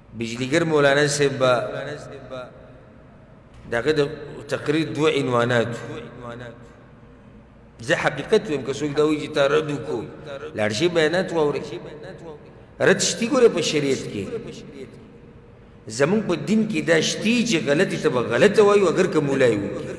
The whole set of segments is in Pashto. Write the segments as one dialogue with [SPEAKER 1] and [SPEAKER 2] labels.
[SPEAKER 1] بجلیگر مولانا صاحب با داغه د تقریر دوه عنوانات زه حقیقت ویم که څوک دا وایي چې تا رد وکړو لاړ شي بیانات واورئ رد شتي ګوره په شریعت کې زمونږ په دین کې دا شتي چې غلطي ته به غلطه وایو اگر که مولای وکړي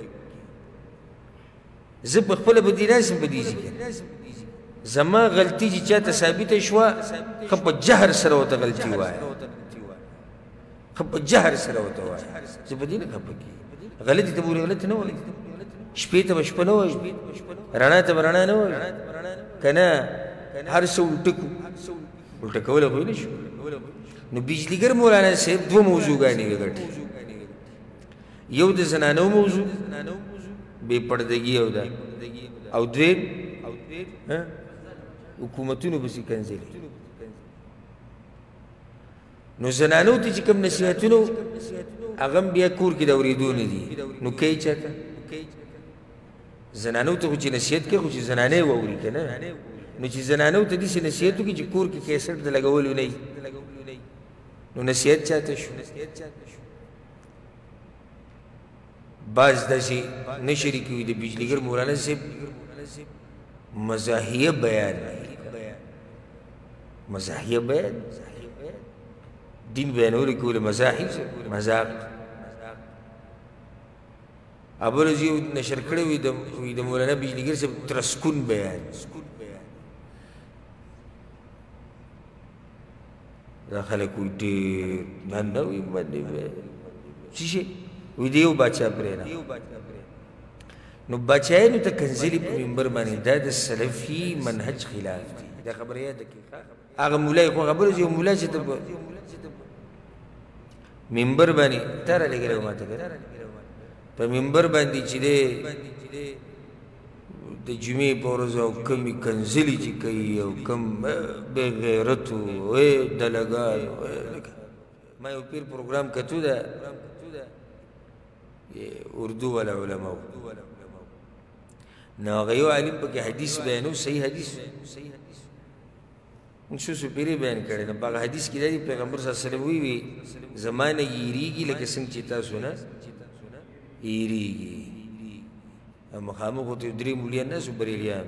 [SPEAKER 1] زه په خپله به دې ناسم په دې ځای کې زما غلطي چې چاته ثابته شوه ښه په جهر سره ورته غلطي وایه ښه په جهر سره ورته وایه زه په دې نه خفه کېږم غلطي ته به ولې غلطه نه وایي شپې ته به شپه نه وایي رڼا ته به رڼا نه وایي که نه هر څه الټه کړو الټه کولی خو نه شو نو بجلیګر مولانا صاحب دوه موضوعګانې وګټي یو د زنانو موضوع بې پردګي او دویم حکومتونو پسې کنځلې نو زنانو ته چې کوم نصیحتونو هغه هم بیا کور کې د اورېدو نه دي نو کوي چاته زنانو ته خو چې نصیحت کوي خو چې زنانې واوري که نه نو چې زنانو ته داسې نصیحت وکړي چې کور کې کیسټ د لګولو نه نو نصیحت چاته شو بعض داسې نه شریکې وي د بجلیګر مولانا صاحب مزاحیه بیان مزاحیه بیان دین بیانولو کې ولې مزاحي مذاق ابرز یو نشر کړی وي د مولانا بجلیګر صاحب ترسکون بیان دا خلک وایي ډېر نه وي باندې څه شي وایي د یو باچا پرېنه نو باچایانو ته کنځلې په منبر باندې دا د سلفي منهج خلاف دی دا خبره یاده کړئ هغه مولای خو خبره یو مولا چې ته منبر باندې تا رالېږلی وه ما ته په منبر باندې چې دی د جمعې په ورځ او کمې کنځلې چې کوي او کم بې غیرتو دلګانو ما یو پیر پروګرام کتو ده اردو والا علماو نو هغه یو عالم پکې حدیث بیانو صحیح حدیث نصوص پیرې بیان کړی نو په هغه حدیث کې دا دی پیغمبر صلی الله علیه وسلم وی زما نه یېرېږي لکه څنګه چې تاسو نه یېرېږي مخامخ ورته درې مولیان ناست بریلیان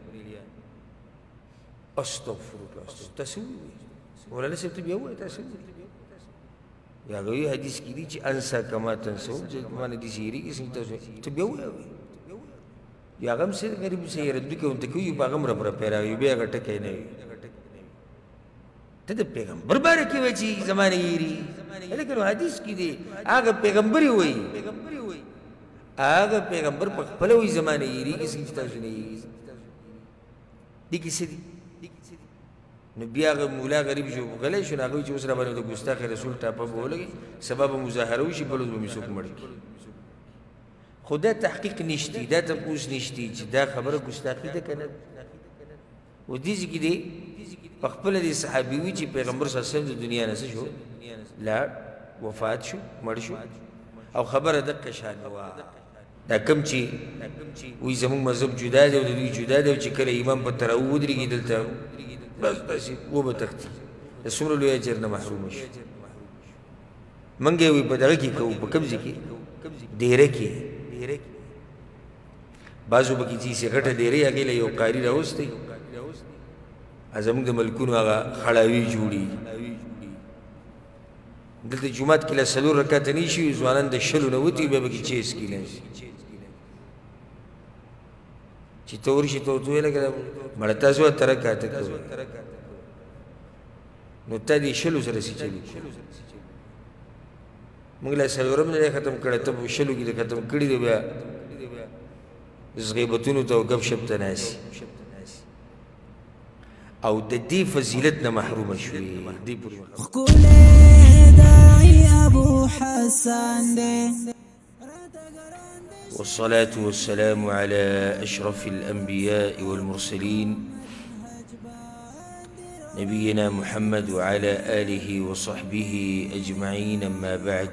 [SPEAKER 1] استغفر الله تاسو مولانا صاحب ته بیا ووایه تاسو یا هغه وایي حدیث کې دي چې انسا کما تنسون چې ما نه داسې یېرېږي څنګه تاسو ته بیا ووایه یا هغه هم څه غریب څه یې ردو کې ورته کوي په هغه هم رپرپی راوي بیا هغه ټکی نه وي ته د پیغمبر باره کې وایي چې زما نه یېرېږي هلکه نو حدیث کې دی هغه پیغمبر یې وایي هغه پیغمبر په خپله وایي زما نه یېرېږي څنګه چې تاسو نه یېرېږي دې کې څه دي نو بیا هغه مولا غریب شو غلی شو نو هغه وایي چې اوس را باندې د ګستاخ رسول ټاپه به ولګي سبا به مظاهره وشي بل اوس به مې څوک مړ کړي خو دا تحقیق نشتی دا تپوس نشتی چې دا خبره ګستاخي ده که نه و دې ځای کې دی په خپله دې صحابي وي چې پیغمبر صلی الله علیه وسلم د دنیا نه څه شو لاړ وفات شو مړ شو او خبره دقه شان وه دا کم چې وایي زموږ مذهب جدا دی او د دوی جدا دی او چې کله امام په تراویح ودرېږي دلته بس داسې وبه تښتي د څومره لوی اجر نه محرومه شي موږ یې وایي په دغه کې کوو په کوم ځای کې ډېره کې بعضو پکې چې غټه ډېرې هغې له یو قاري راوستی زموږ د ملکونو هغه خړاوي جوړي دلته جومات کې له 4 رکعته نه شي ځوانان د 20 نه وتي بیا پکې چیس کېلی چې ته ورشي ته ورته ویې لکه مړه تاسو اته رکعته کوئ نو تا دې 20 سره څه چلي موږ له 4 نه ختم کړی ته په 20 کې ختم کړي دی بیا غیبتونو ته او ګپ شپ ته ناسي او د دې فضیلت نه محرومه شوې دې پورې
[SPEAKER 2] ښکلی داعي ابو حسن دی
[SPEAKER 1] والصلاة والسلام على أشرف الأنبياء والمرسلين نبينا محمد وعلى آله وصحبه أجمعين أما بعد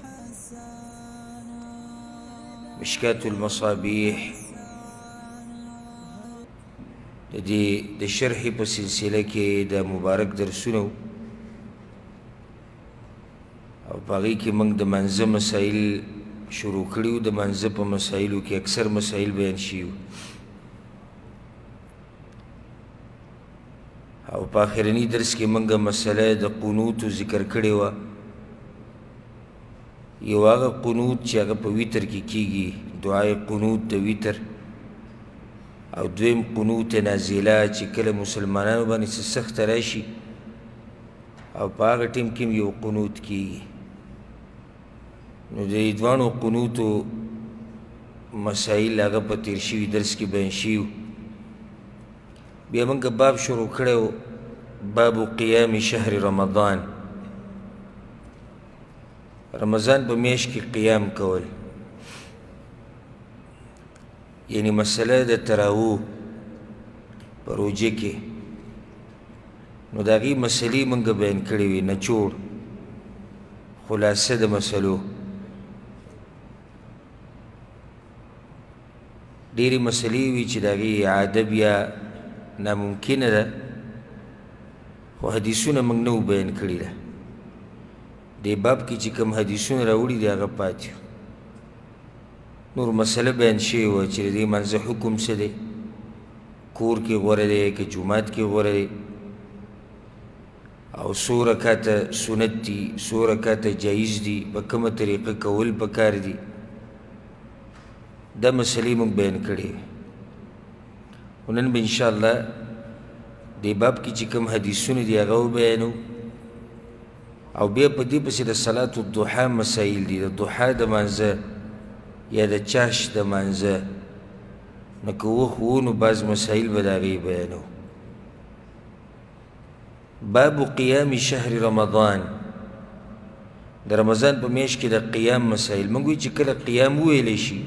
[SPEAKER 1] مشكاة المصابيح د شرح په سلسله کې د مبارک درسونه او په هغې کې موږ د منځه مسایل شروع کړي وو. د منځه په مسایلو کې اکثر مسایل بیان شوي وو او په آخرني درس کې موږ مسله د قنوتو ذکر کړې وه. یو هغه قنوت چې هغه په ویتر کې کیږي، دعای قنوت د ویتر، او دویم قنوت نازله چې کله مسلمانانو باندې څه سخته راشي او په هغه ټیم کې یو قنوت کیږي. نو د دې دواړو قنوتو مسایل هغه په تیر شوي درس کې بیان شوي. بیا موږ باب شروع کړی و، باب قیام شهر رمضان، رمضان په میاشت کې قیام کول، یعنی مسله د تراویح په روژه کې. نو د هغې مسلې موږ بیان کړې وې، نچوړ خلاصه د مسلو. ډېرې مسلې وي چې د هغې اعاده بیا ناممکنه ده، خو حدیثونه موږ نه و بیان کړي ده. دې باب کې چې کوم حدیثونه راوړي دي هغه پاتې نور مسله بیان شوې وه چې د دې منځه حکم څه دی، کور کې غوره دی که جومات کې غوره دی، او څو رکاته سنت دي، څو رکاته جایز دي، په کومه طریقه کول پکار دي. دا مسلې موږ بیان کړې وې. نن به انشاءالله دې باب کې چې کوم حدیثونه دي هغه وبیانو، او بیا په دې پسې د صلات الضحا مسایل دي، د ضحا د مانځه یا د چاش د مانځه. نو که وخت و نو بعض مسایل به د هغې بیانو. باب قیام شهر رمضان، د رمضان په میاشت کې د قیام مسایل. موږ وایو چې کله قیام وویلی شي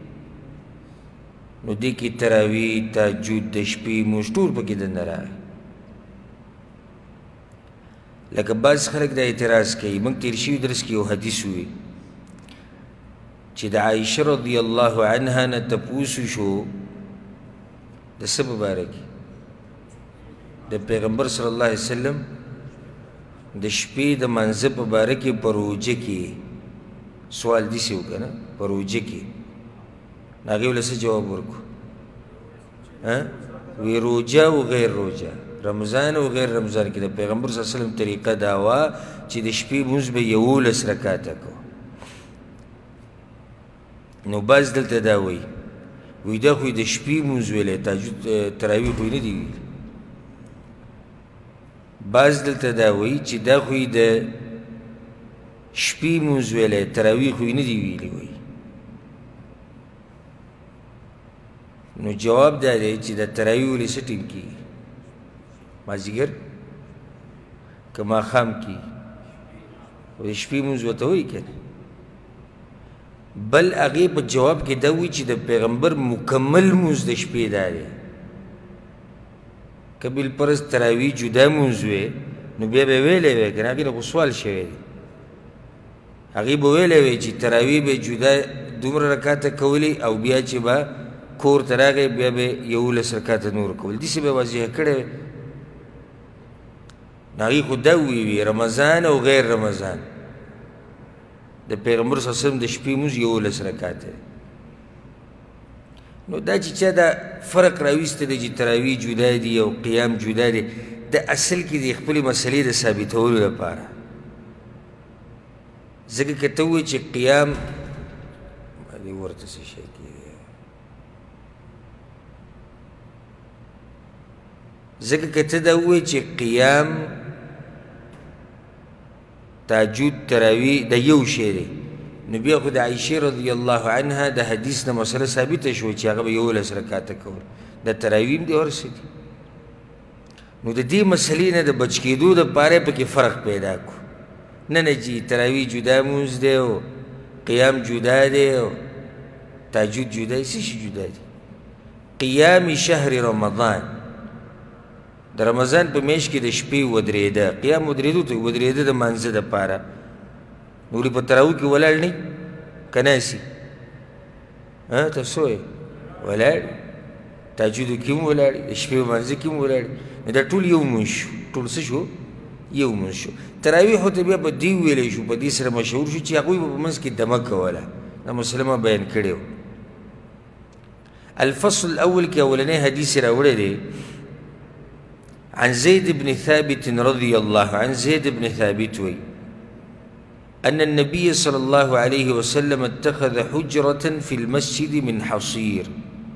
[SPEAKER 1] نو دې کې تراویح، تهجد، د شپې مونځ ټول پکې دننه راغی. لکه بعض خلک دا اعتراض کوي، موږ تیر شوي درس کې یو حدیث وی چې د عایشه رضی الله عنها نه تپوس شو د څه په باره کې، د پیغمبر صلی الله علیه وسلم د شپې د منځه په باره کې په روژه کې سوال داسې وکړه نه، په روژه کې. نو هغې ولې څه جواب ورکړو؟ وی روژه او غیر روژه، رمضان او غیر رمضان کې د پیغمبر صلی الله علیه وسلم طریقه دا وه چې د شپې لمونځ به 11 رکاته کو. نو بعض دلته دا وایي دا خو یې د شپې لمونځ ویلی، تهجد تراویح خو یې نه دي ویلي. بعض دلته دا وایي چې دا خو یې د شپې لمونځ ویلی، تراویح خو یې نه دي ویلي وایي. نو جواب دا دی چې د تراویح ولې څه ټیم کېږي؟ مازدیګر که ماښام کېږي، خو د شپې لمونځ ورته وایي که نه. بل هغې په جواب کې دا وایي چې د پیغمبر مکمل لمونځ د شپې دا دی. که بالفرض تراویح جدا لمونځ وی نو بیا به ویلی وی که نه، هغې نه خو سوال شوی دی. هغې به ویلی وی چې تراویح به جدا دومره رکاته کولی او بیا چې به کور ته راغی بیا به 11 رکاته نور کول، داسې به واضح کړی وی. نو هغې خو دا وویلي رمضان او غیر رمضان د پیغمبر صلی الله علیه وسلم د شپې لمونځ 11 رکاته دی. نو دا چې چا دا فرق راویسته دی چې تراویح جدا دي او قیام جدا دی، د اصل کې د خپلې مسلې د ثابتولو لپاره. ځکه که ته ووایې چې قیام ورته څه شی کېږي، ځکه که ته دا ووایې چې قیام تهجد تراویح د یو شی دی، نو بیا خو د عایشې رضی الله عنها د حدیث نه مسله ثابته شوه چې هغه به 11 رکاته کول، د تراویح هم دي هر څه دي. نو د دې مسلې نه د بچ کېدو دپاره پکې فرق پیدا کړو. نه نه جي تراویح جدا لمونځ دی او قیام جدا دی او تهجد جدا دی، څه شي جدا دی؟ قیام شهر رمضان، د رمضان په میاشت کې د شپې ودرېده، قیام ودرېدو ته ودرېده د مانځه دپاره. نورې په تراویح کې ولاړ نه که ناسي؟ تاسو وایئ ولاړ، تهجدو کې هم ولاړ، د شپې په مانځه کې هم ولاړ. نو دا ټول یو لمونځ شو، ټول څه شو؟ یو منځ شو تراویحو ته بیا په دې ویلی شو په دې سره مشهور شو چې هغوی به په منځ کې دمه کوله دا مسلمه بیان کړی و الفصل الاول کې اولنی حدیث راوړی دی عن زيد بن ثابت رضي الله عن زيد بن ثابت وي أن النبي صلى الله عليه وسلم اتخذ حجرة في المسجد من حصير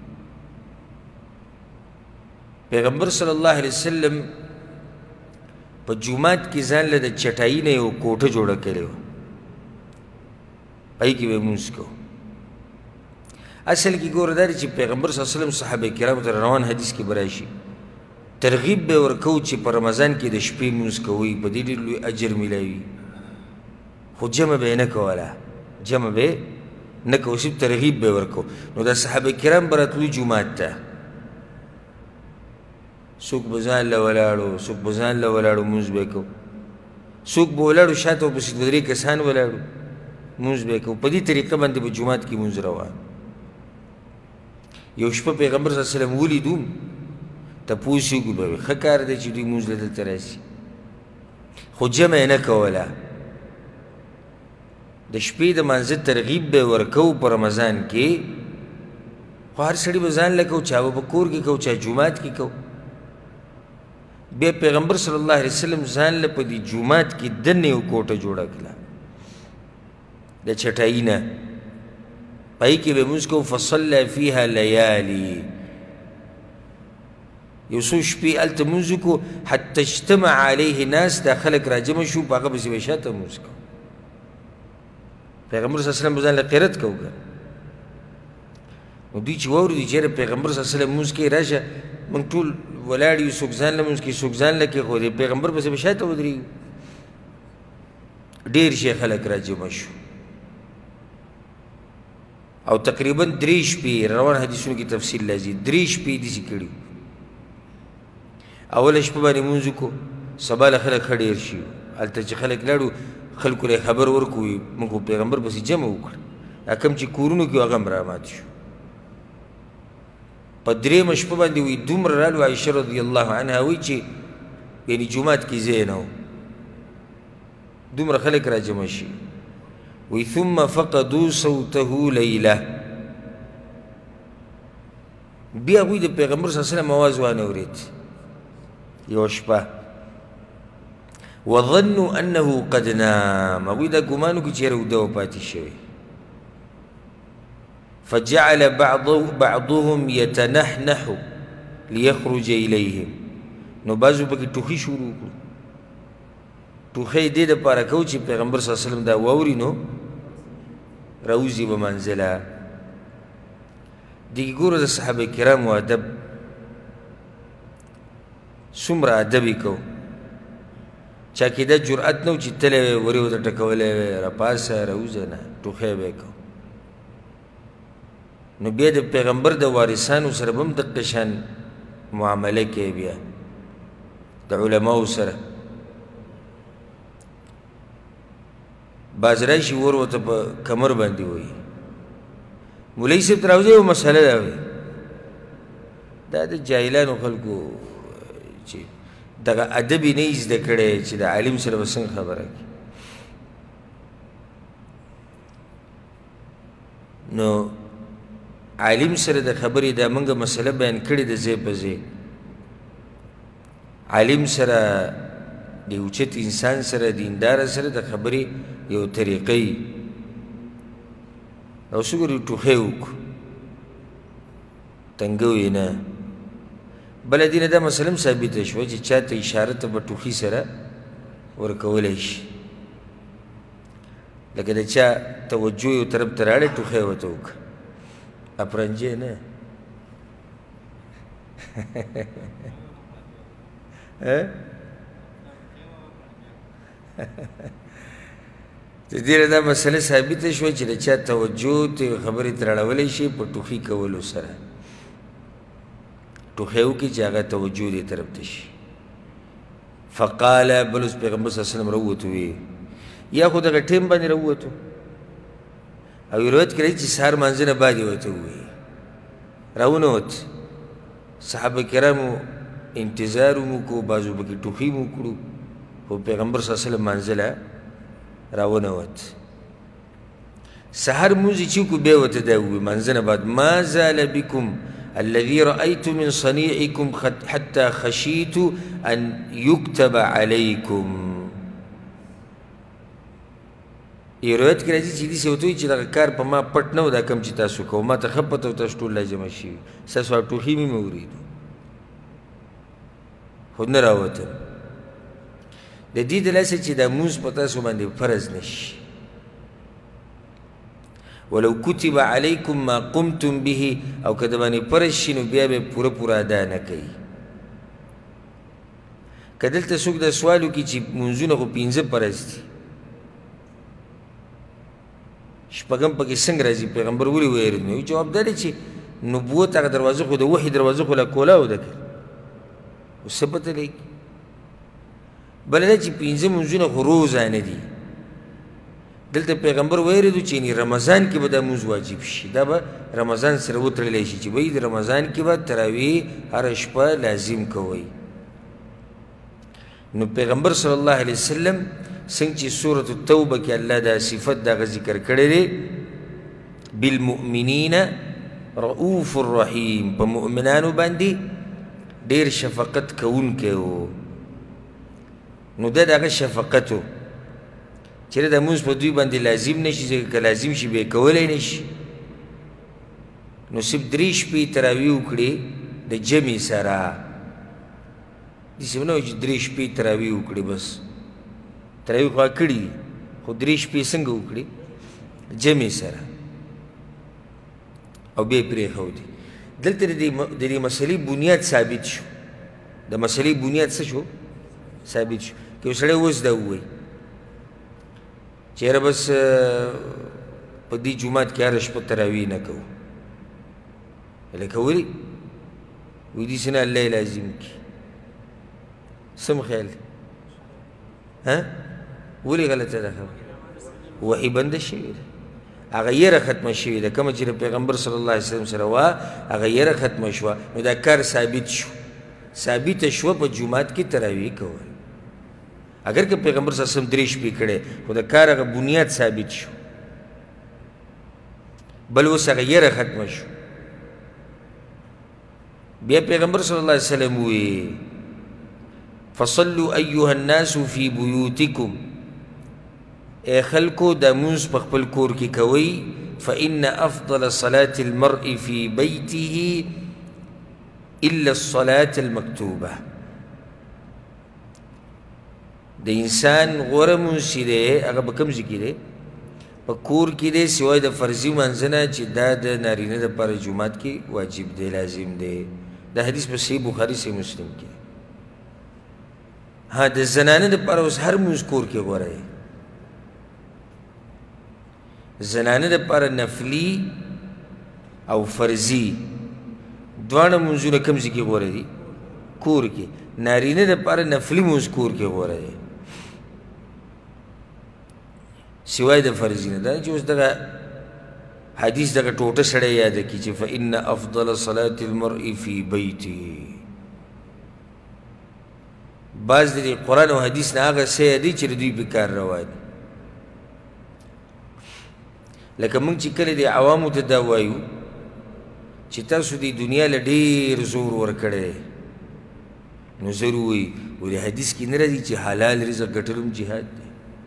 [SPEAKER 1] پیغمبر صلی الله علیه وسلم په جومات کې ځان له د چټایي نه یو کوټه جوړه کړې وه پای کې به لمونځ کوو اصل کې ګوره دا دی چې پیغمبر صلی الله علیه وسلم صحابه کرامو ته روان حدیث کې به راشي ترغیب به ورکوو چې په رمضان کې د شپې لمونځ کوئ په دې ډېر لوی اجر میلاوي خو جمع به یې نه کوله جمع به یې نه کوو صرف ترغیب به یې ورکوو نو دا صحابه کرام به راتلو جومات ته څوک به ځان له ولاړو څوک به ځان له ولاړو لمونځ به یې کوو څوک به ولاړو شاته ورپسې دوه درې کسان ولاړو لمونځ به یې کوو په دې طریقه باندې به جومات کې لمونځ روان یو شپه پیغمبر صلی الله علیه وسلم ولیدو تپوس یې وکړو به ښه کار دی چې دوی لمونځ له دلته راشي خو جمع یې نه کوله د شپې د مانځه ترغیب به یې ورکوو په رمضان کې خو هر سړي به ځان له کوو چا به په کور کې کوو چا جومات کې کوو بیا پیغمبر صلی الله علیه وسلم ځان له په دې جومات کې دننه یو کوټه جوړه کړه د چټایي نه پای کې به لمونځ کوو فصلی فیها لیالي یو څو شپې هلته لمونځ وکړو حتی اجتمع علیه ناس دا خلک راجمع شو په هغه پسې به شاته لمونځ کوو پیغمبر صلی الله علیه وسلم به ځان له قرت کوو که نو دوی چې واورېدي چې یاره پیغمبر صلی الله علیه وسلم لمونځ کوي راشه موږ ټول ولاړ یو څوک ځان لمونځ کوي څوک ځان له کوي خو د پیغمبر پسې به شاته ودرېږو ډېر شي خلک راجمع شو او تقریبا 3 شپې روان حدیثونو کې تفصیل لازم 3 شپې داسې کړي اوله شپه باندې لمونځ وکړو سبا له خلک ښه ډېر شي هلته چې خلک لاړو خلکو له خبر ورکوي موږ خو پیغمبر پسې جمع وکړ دا کوم چې کورونو کې هغه هم رامات شو په درېیمه شپه باندې وایي دومره رالو عایشه رضی الله عنها وایي چې یعنې جومات کې ځای نه و دومره خلک را جمع شي وایي ثم فقدوا صوته لیله بیا هغوی د پیغمبر صلی الله علیه وسلم اواز وانه اورېد یوه شپه وظنوا انه قد نام هغوی دا ګمان وکړي چې یاره اوده وپاتې شوی فجعل بعضهم يتنحنح ليخرج إليهم نو بعضو پکې ټوخي شروع کړو ټوخی دې دپاره کوو چې پیغمبر صلی الله علیه وسلم دا واوري نو راوځي به منزله دې ګوره د صحابه کرامو ادب څومره ادب یې کوو چا کې دا جرأت نه و چې تلی ورې ورته ټکولی وی راپاسه راوځه نه ټوخی به یې کوو نو بیا د پیغمبر د وارثانو سره به هم دقه شان معامله کوي بیا د علماو سره باز راشي ور ورته په کمر باندې وایي مولوي صاحب ته راوځي یوه مسله ده وایي دا د جاهلانو خلکو چې دغه ادب یې نه یې زده کړی چې د عالم سره به څنګه خبره کړي نو عالم سره د خبرې دا موږ مسله بیان کړې د ځای په ځای عالم سره د اوچت انسان سره دینداره سره د خبرې یو طریقه یي او څه ګورې ټوخی وکړو تنګه وي نه بله دې نه دا مسله هم ثابته شوه چې چا ته اشاره ته به ټوخي سره ورکولی شي لکه د چا توجه یو طرف ته راړی ټوخی ورته وکړه اپرنجې نه د دې نه دا مسله ثابته شوه چې د چا توجه ته خبرې ته راړولی شي په ټوخي کولو سره ټوخی وکړي چې هغه توجه دې طرف ته شي فقال بل اوس پیغمبر صلی الله علیه وسلم راووتو وی یا خو دغه ټیم باندې راووتو او روایت کې راځي چې سهار مانځه نه بعد یې ورته ووایي راونوت صحابه کرامو انتظار مو کو بعضو پکې ټوخي مو کړو خو پیغمبر صلی اللہ علیہ وسلم منزله راونوت سحر مونځ چې کو بیا ورته دا ووایي منځنه بعد ما زال بکم الذي رأيت من صنيعكم حتى خشيت أن يكتب عليكم روایت کې راځي چې دې څه وتوي چې دغه کار په ما پټ نه و دا کوم چې تاسو کوو ما ته ښه پته و تاسو ټول لازمه شوي ستاسو ټوخي مې اورېدو خو نه راوتم د دې دلاسه چې دا مونځ په تاسو باندې فرض نه شي ولو کتب علیکم ما قمتم به او که د باندې فرض شي نو بیا به پوره پوره ادا نه کوي که دلته څوک دا سوال وکړي چې مونځونه خو 5 فرض دي شپږم پکې څنګه راځي پیغمبر ولې ویل نو جواب دا دی چې نبوت هغه دروازه خو د وحي دروازه خو لا کولاو ده خو څه پته لګي بله دا چې 5 مونځونه خو روزانه دي دلته پیغمبر ویل چې یعنې رمضان کې به دا مونځ واجب شي دا به رمضان سره وتړلی شي چې وایي د رمضان کې به تراویح هره شپه لازم کوئ نو پیغمبر صلی الله علیه وسلم څنګه چې سورة التوبه کې الله دا صفت دغه ذکر کړی دی بالمؤمنین رؤوف الرحیم په مؤمنانو باندې ډېر شفقت کوونکی و نو دا دغه شفقت و چېرې دا مونځ په دوی باندې لازم نه شي ځکه که لازم شي بیا یې کولی نه شي نو صرف 3 شپې تراویح وکړي د جمع سره داسې نه وایي چې 3 شپې تراویح وکړي بس تراویح خو کړي دي خو 3 شپې څنګه وکړي جمع سره او بیا یې پرېښودي دلته د دې مسلې بنیاد ثابت شو د مسلې بنیاد څه شو ثابت شو که یو سړی اوس دا ووایي چې یاره بس په دې جومات کې هره شپه تراویح نه کوو لکه ولې وایي داسې نه الله یې لازم کړي څه خیال دی ولې غلطه ده خبره وحي بنده شوې ده هغه یره ختمه شوې ده کومه چې د پیغمبر صلی الله علیه وسلم سره وه هغه یره ختمه شوه نو دا کار ثابت شو ثابته شوه په جومات کې تراویح کول اگر که پیغمبر صلی الله علیه وسلم 3 شپې کړی خو د کار هغه بنیاد ثابت شو بل اوس هغه یره ختمه شو بیا پیغمبر صلی الله علیه وسلم وی فصلوا ایها الناس فی بیوتکم اے خلکو دا مونځ په خپل کور کې کوئ فإن أفضل صلاة المرء في بيته إلا الصلاة المكتوبة د انسان غوره مونځ چې دی هغه په کوم ځای کې دی په کور کې دی سوای د فرضي مانځه نه چې دا د نارینه دپاره جومات کې واجب دی لازم دی دا حدیث په صحیح بخاري صحیح مسلم کې ها د زنانه دپاره اوس هر مونځ کور کې غوره دی زنانه دپاره نفلي او فرضي دواړه مونځونه کوم ځای کې غوره دي کور کې نارینه دپاره نفلي مونځ کور کې غوره دی سوای د فرضي نه دا چې اوس دغه حدیث دغه ټوټه سړی یاده کړي چې فإن أفضل صلاة المرء في بیته بعض د قرآن او حدیث نه هغه څه یادوي چې د دوی په کار روا دي لکه موږ چې کله د عوامو ته دا وایو چې تاسو د دنیا له ډېر زور ورکړی نو زر ووایي ولې حدیث کې نه راځي چې حلال رزق ګټل هم جهاد دی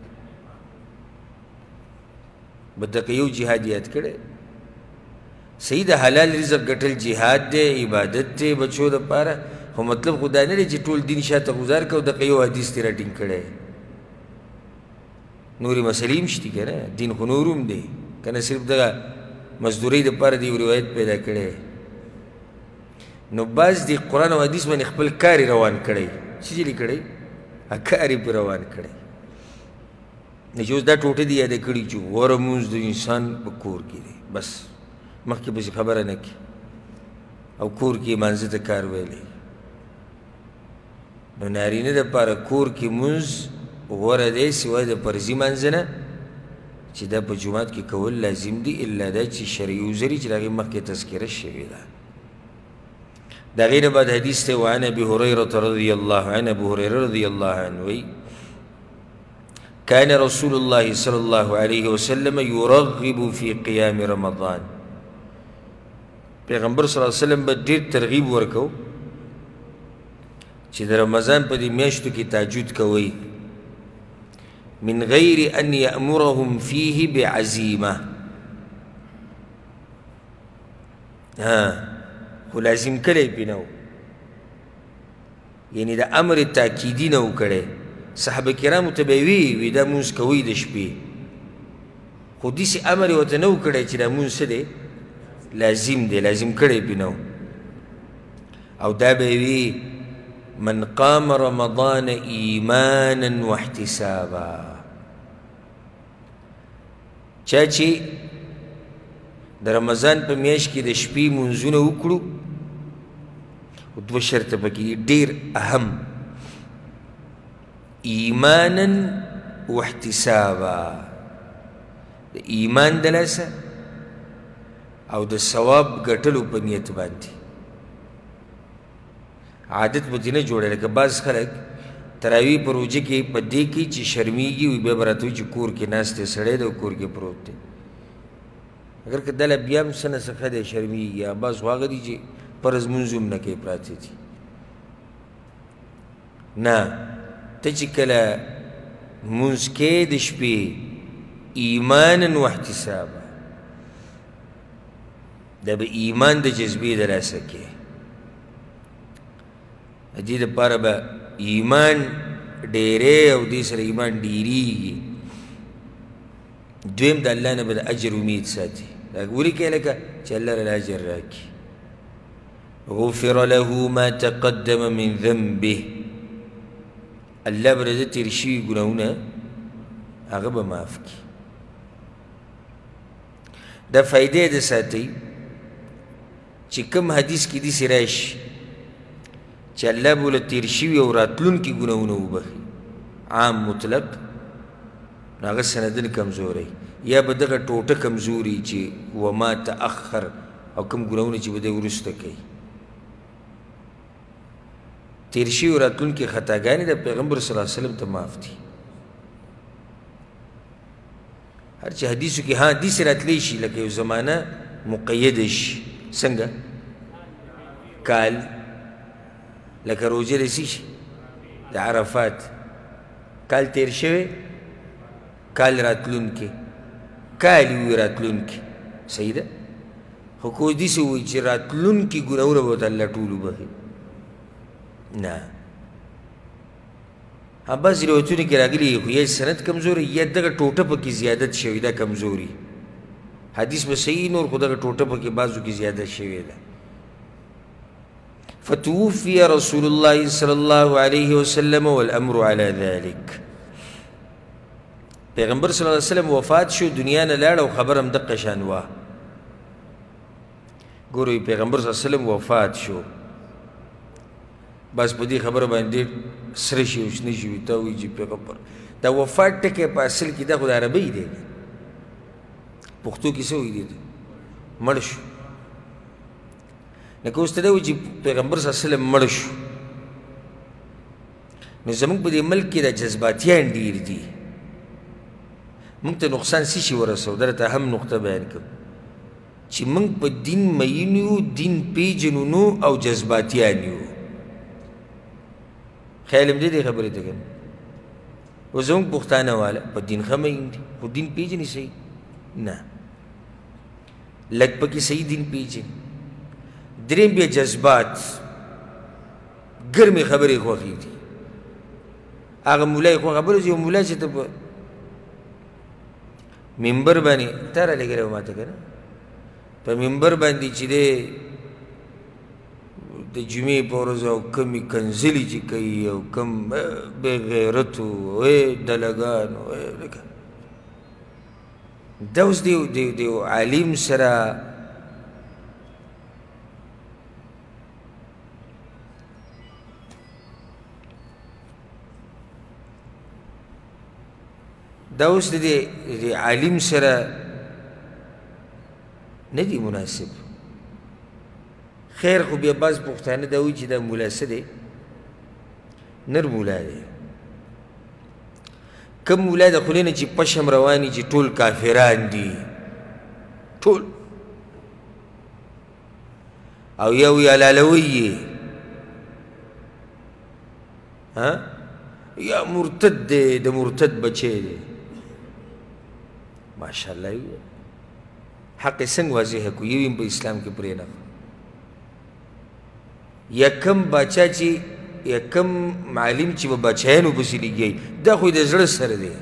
[SPEAKER 1] به دغه یو جهاد یاد کړی صحیح د حلال رزق ګټل جهاد دی عبادت دی بچو دپاره خو مطلب خو دا نه دی چې ټول دین شاته غوزار کړو دغه یو حدیث ترې راټینګ کړی نورې مسلې هم شتي که نه دین خو نور هم دی که نه صرف دغه مزدورۍ دپاره د یو روایت پیدا کړی نو بعض د قرآن او حدیث باندې خپل کار یې روان کړی څه چلې کړی کار یې پرې روان کړی نو چې اوس دا ټوټه دي یاده کړي چې غوره مونځ د انسان په کور کې دی بس مخکې پسې خبره نه کړي او کور کې مانځه ته کار ویلی نو نارینه دپاره کور کې مونځ غوره دی سوای د فرضي مانځه نه چې دا په جومات کې کول لازم دي الا دا چې شرعي عذر چې د هغې مخکې تذکره شوې ده د هغې نه بعد حدیث دی وعن ابي هريره رضي الله عنه ابو هريره رضي الله عنه وی كان رسول الله صلى الله عليه وسلم يرغب في قيام رمضان. پیغمبر صلی اللہ علیہ وسلم با دیر ترغیب ورکو چی در رمضان پا دی میاشتو کی تاجود کوئی من غیر ان یأمرهم فیه بعزیمہ. خو لازم کلی پی نو، یعنی دا امر تاکیدی نو کرے. صحابہ کرامو تبیوی وی دا منز کوئی دا شپی، خو دیسی امر وطا نو کرے چی دا منز دے لازم دے، لازم کرے پی نو. او دا بیوی من قام رمضان ایمانا واحتسابا، چاچی دا رمضان پا میاش کی دا شپی منزون اکڑو، دو شرط پکی دیر اہم، ایمانا واحتسابا، دا ایمان دلاسا او دا ثواب گٹلو پا نیت باندی. عادت بودی نا جوڑے لکا بعض خلق تراوی پر روجے کے پا دیکھی چی شرمیگی وی بے براتوی چی کور کے ناستے سڑے دا کور کے پروتے. اگر کہ دل بیام سن سکھا دے شرمیگی بعض واغ دی چی پرز منزوم نکے پراتے تھی. نا تا چی کلا منز کے دش پی ایمانا واحتسابا، دا با ایمان دا جذبی دلا سکے. دید پارا با ایمان ڈیرے او دیسر ایمان ڈیری گی. دویم دا اللہ نے با اجر امید ساتی، گوری کہ لکا چا اللہ را اجر راکی. غفر له ما تقدم من ذنبه، اللہ برزا ترشی گناہونا اغبا معاف کی. دا فائدے دا ساتی چی کم حدیث کی دی سرائش چی اللہ بولا ترشیوی و راتلون کی گناہونا بخی عام مطلق ناغا سندن کمزوری یا بدگا ٹوٹا کمزوری چی وما تأخر او کم گناہونا چی بدے ورستا کئی. ترشیوی و راتلون کی خطاگانی دا پیغمبر صلی اللہ علیہ وسلم تا معاف تھی. ہرچی حدیثو کی ہاں حدیث راتلیشی لکہ زمانہ مقیدش سنگا کال لکہ روجہ رسیش دا عرفات کال تیر شوے کال راتلون کے کالیوی راتلون کے صحیح دا حکوز دی سے ہوئی چی راتلون کی گناہونا بہت اللہ طولو بخی نا. ہاں بعض روایتوں کی راگلی یا سند کمزوری یا دگا ٹوٹا پا کی زیادت شوی دا کمزوری. حدیث میں صحیح نور خدا کا ٹوٹا پا کی بازو کی زیادت شوی دا. فتوفی رسول اللہ صلی اللہ علیہ وسلم والامر علی ذالک، پیغمبر صلی اللہ علیہ وسلم وفات شو، دنیا نا لڑا و خبرم دقا شانوا. گوروی پیغمبر صلی اللہ علیہ وسلم وفات شو، بس پا دی خبر باندی سرشی وشنشی تاوی جی پیغمبر دا وفات ٹکے پا اصل کی دا خود عربی دے گا، پختو کسے ہوئی دے دا مرشو. نکو اس تداوی جی پیغمبر صلی اللہ علیہ وسلم مرشو، نظمک پا دی ملک کی دا جذباتیان دیر دی. منگ تا نقصان سیشی ورسو در تا ہم نقطہ بیان کم چی منگ پا دین مینیو دین پیجنونو او جذباتیانیو. خیالم دے دے خبری تکن وہ زمانگ پختانا والا پا دین خمین دی وہ دین پیجنی صحیح نا لگ پا کی صحیح دین پیجن. درین بیا جذبات گرمی خبری خواہی دی. آغا مولائی خواہ خبر زیو مولائی سے تب ممبر بانی تارا لے گرے ماتا کنا پا ممبر باندی چی دے دا جمعی پورز او کمی کنزلی چی کئی او کم بے غیرتو اے دلگانو اے لکا دوز دیو علیم سرا دوز دی علیم سرا ندی مناسب. خیر خوبی باز پختانه داوی چی دا مولا سده نر مولا ده کم مولا د خولې نه چې پشم رواني چې ټول کافران دي ټول او یو یا لالوی یا مرتد دی د مرتد بچی دی ماشاءالله حق څنګه واضح کو یو په اسلام کې پرې نه یا کم بچا چې یا کم معلم چې به بچیانو پسې لګي دا خو د زړه سره دی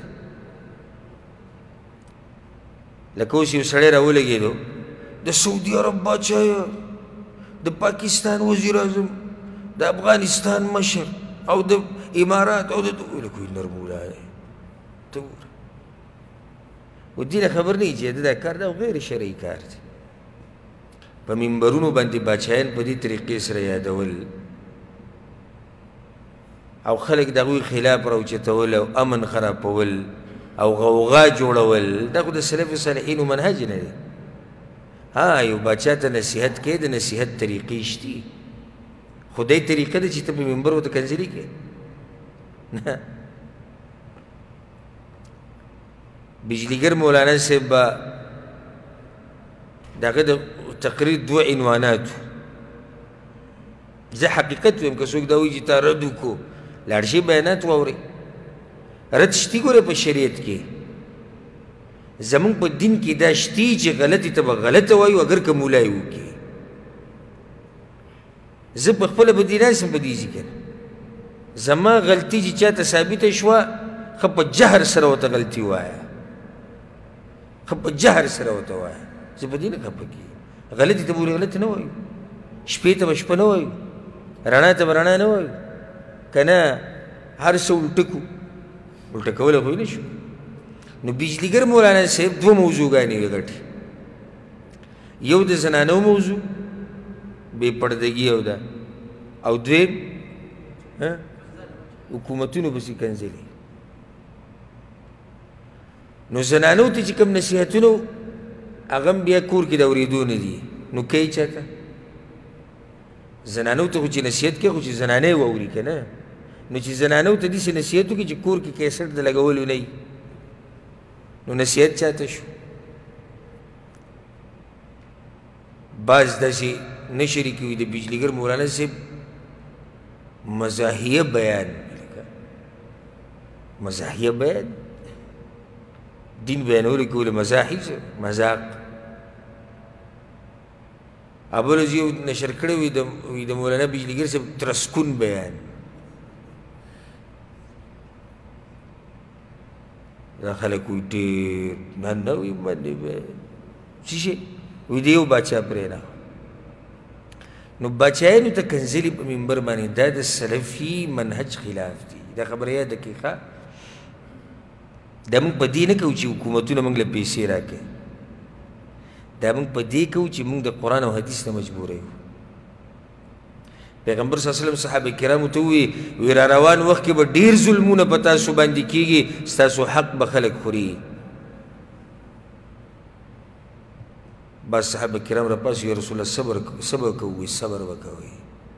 [SPEAKER 1] لکه اوس یو سړی راولګېدو د سعودي عرب باچا د پاکستان وزیر اعظم د افغانستان مشر او د امارات او د کوئی نرمولا ته ګوره و دې نه خبر نه چې دا کار دا غیر شرعي کار دی په منبرونو باندې باچایان په دې طریقې سره یادول او خلک د هغوی خلاف راوچتول او امن خرابول او غوغا جوړول دا خو د سلف صالحینو منهج نه دی یو باچا ته نصیحت کې د نصیحت طریقې شتي خدای طریقه ده چې ته په منبر ورته کنځلي کې نه بجلیګر مولانا صاحب به د هغه د تقریر 2 عنواناتو زه حقیقت ویم که څوک دا وایي چې تا رد وکړو لاړ شي بیانات واورئ رد شتي ګوره په شریعت کې زمونږ په دین کې دا شتي چې غلطي ته به غلطه وایو اگر که مولا یې وکړي زه په خپله په دې ناسم په دې ذکر زما غلطي چې چاته ثابته شوه ښه په جهر سره ورته غلطي ووایه ښه په جهر سره ورته ووایه زه په دې نه خفه کېږم غلطي ته به ولې غلطه نه وایو شپې ته به شپه نه وایو رڼا ته به رڼا نه وایو که نه هر څه الټه کړو الټه کولی خو یې نه شو نو بجلیګر مولانا صاحب 2 موضوعګانې وې غټې یو د زنانو موضوع بې پردګي او ده او دویم حکومتونو پسې کنځلې نو زنانو ته چې کوم نصیحتونو هغه هم بیا کور کې د اورېدو نه دي نو کوي چاته زنانو ته خو چې نصیحت کوي خو چې زنانې واوري که نه نو چې زنانو ته داسې نصیحت وکړي چې کور کې کیسټ د لګولو نه وي نو نصیحت چاته شو بعض داسې نشري کوي د بجلیګر مولانا صاحب مزاحیه بیان مزاحیه بیان دین بیانولو کې ولې مزاحي مذاق ابرز یو نشر کړی وي د مولانا بجلیګر صاحب ترسکون بیان دا خلک وایي ډېر نه وي باندې څه شی وایي د یو باچا پرېږده نو بچایانو ته کنځلې په منبر باندې دا د سلفي منهج خلاف دي دا خبره یاده کړئ ښه دا موږ په دې نه کوو چې حکومتونه موږ له پیسې راکوي دا موږ په دې کوو چې موږ د قرآن او حدیث ته مجبوره یو پیغمبر صلی الله علیه وسلم صحابه کرامو ته ووایي را روان وخت کې به ډېر ظلمونه په تاسو باندې کېږي ستاسو حق به خلک خوري بعض صحابه کرام راپاس یا رسول الله صبر کوئ صبر وکوئ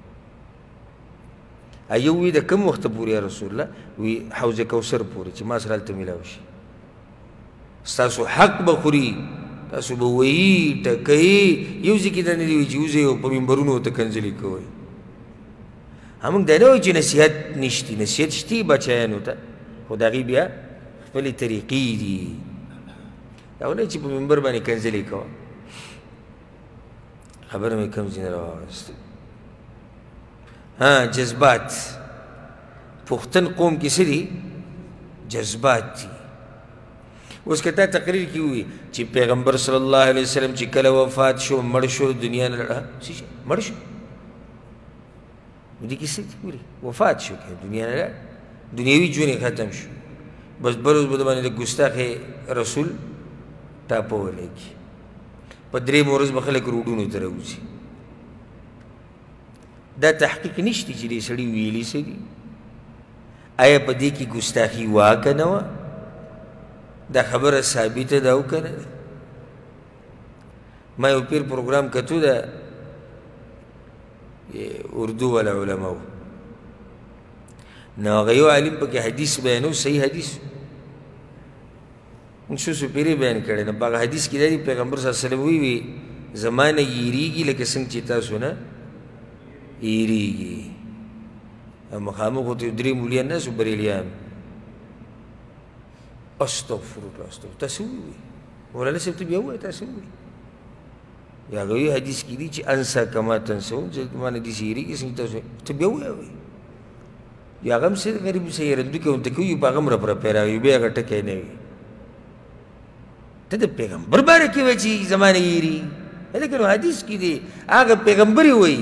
[SPEAKER 1] یو وی د کوم وخته پورې یا رسول الله وی حوض کوثر پورې چې ما سره هلته میلاو شي ستاسو حق به خوري تاسو به وایي ټکوي یو ځای کې دا نه دي وایي چې وځئ په منبرونو ورته کنځلې کوئ همونږ دا نه وایو چې نصیحت نشتي نصیحت شتي بچیانو ته خو د هغې بیا خپلې طریقې دي دا ونه چې په منبر باندې کنځلې کوه خبره مې کم ځینې راواغسته جذبات پښتن قوم کې څه دي جذبات دي اوس که تا تقریر کې ووایي چې پیغمبر صلی الله علیه وسلم چې کله وفات شو مړ شو دنیا نه څه شي مړ شو دې کې څه دي ګورې وفات شو که دنیا نه لاړ دنیوي ژوند یې ختم شو بس بل ورځ به د باندې د ګستاخ رسول ټاپولی کي په درېیمه ورځ به خلک روډونو ته راوځي دا تحقیق نشته چې دې سړي ویلي څه دي آیا په دې کې ګستاخي وه که نه وه دا خبره ثابته ده او که نه ده ما یو پیر پروګرام کتو ده اردو والا علماو نو هغه یو عالم پکې حدیث بیانو صحیح حدیث نصوص پیری بیان کړي نه باغ حدیث کې دی پیغمبر صلی الله علیه وسلم وی زمانه یریږي لکه څنګه چې تاسو نه یریږي مخامخ ته درې مولیان نه سو بریلیان استغفر الله استغفر تاسو وی ولا لسه ته بیا وای تاسو وی یا غوی حدیث کې دی چې انسا کما تنسو چې معنی دي یریږي څنګه تاسو ته بیا وای یا غم سي غریب سي رندو کې ته کوي باغم را پر پیراوي بیا غټه کې نه وي ته د پیغمبر باره کې وایي چې زمانه یری لیکن حدیث کې دی هغه پیغمبر وایي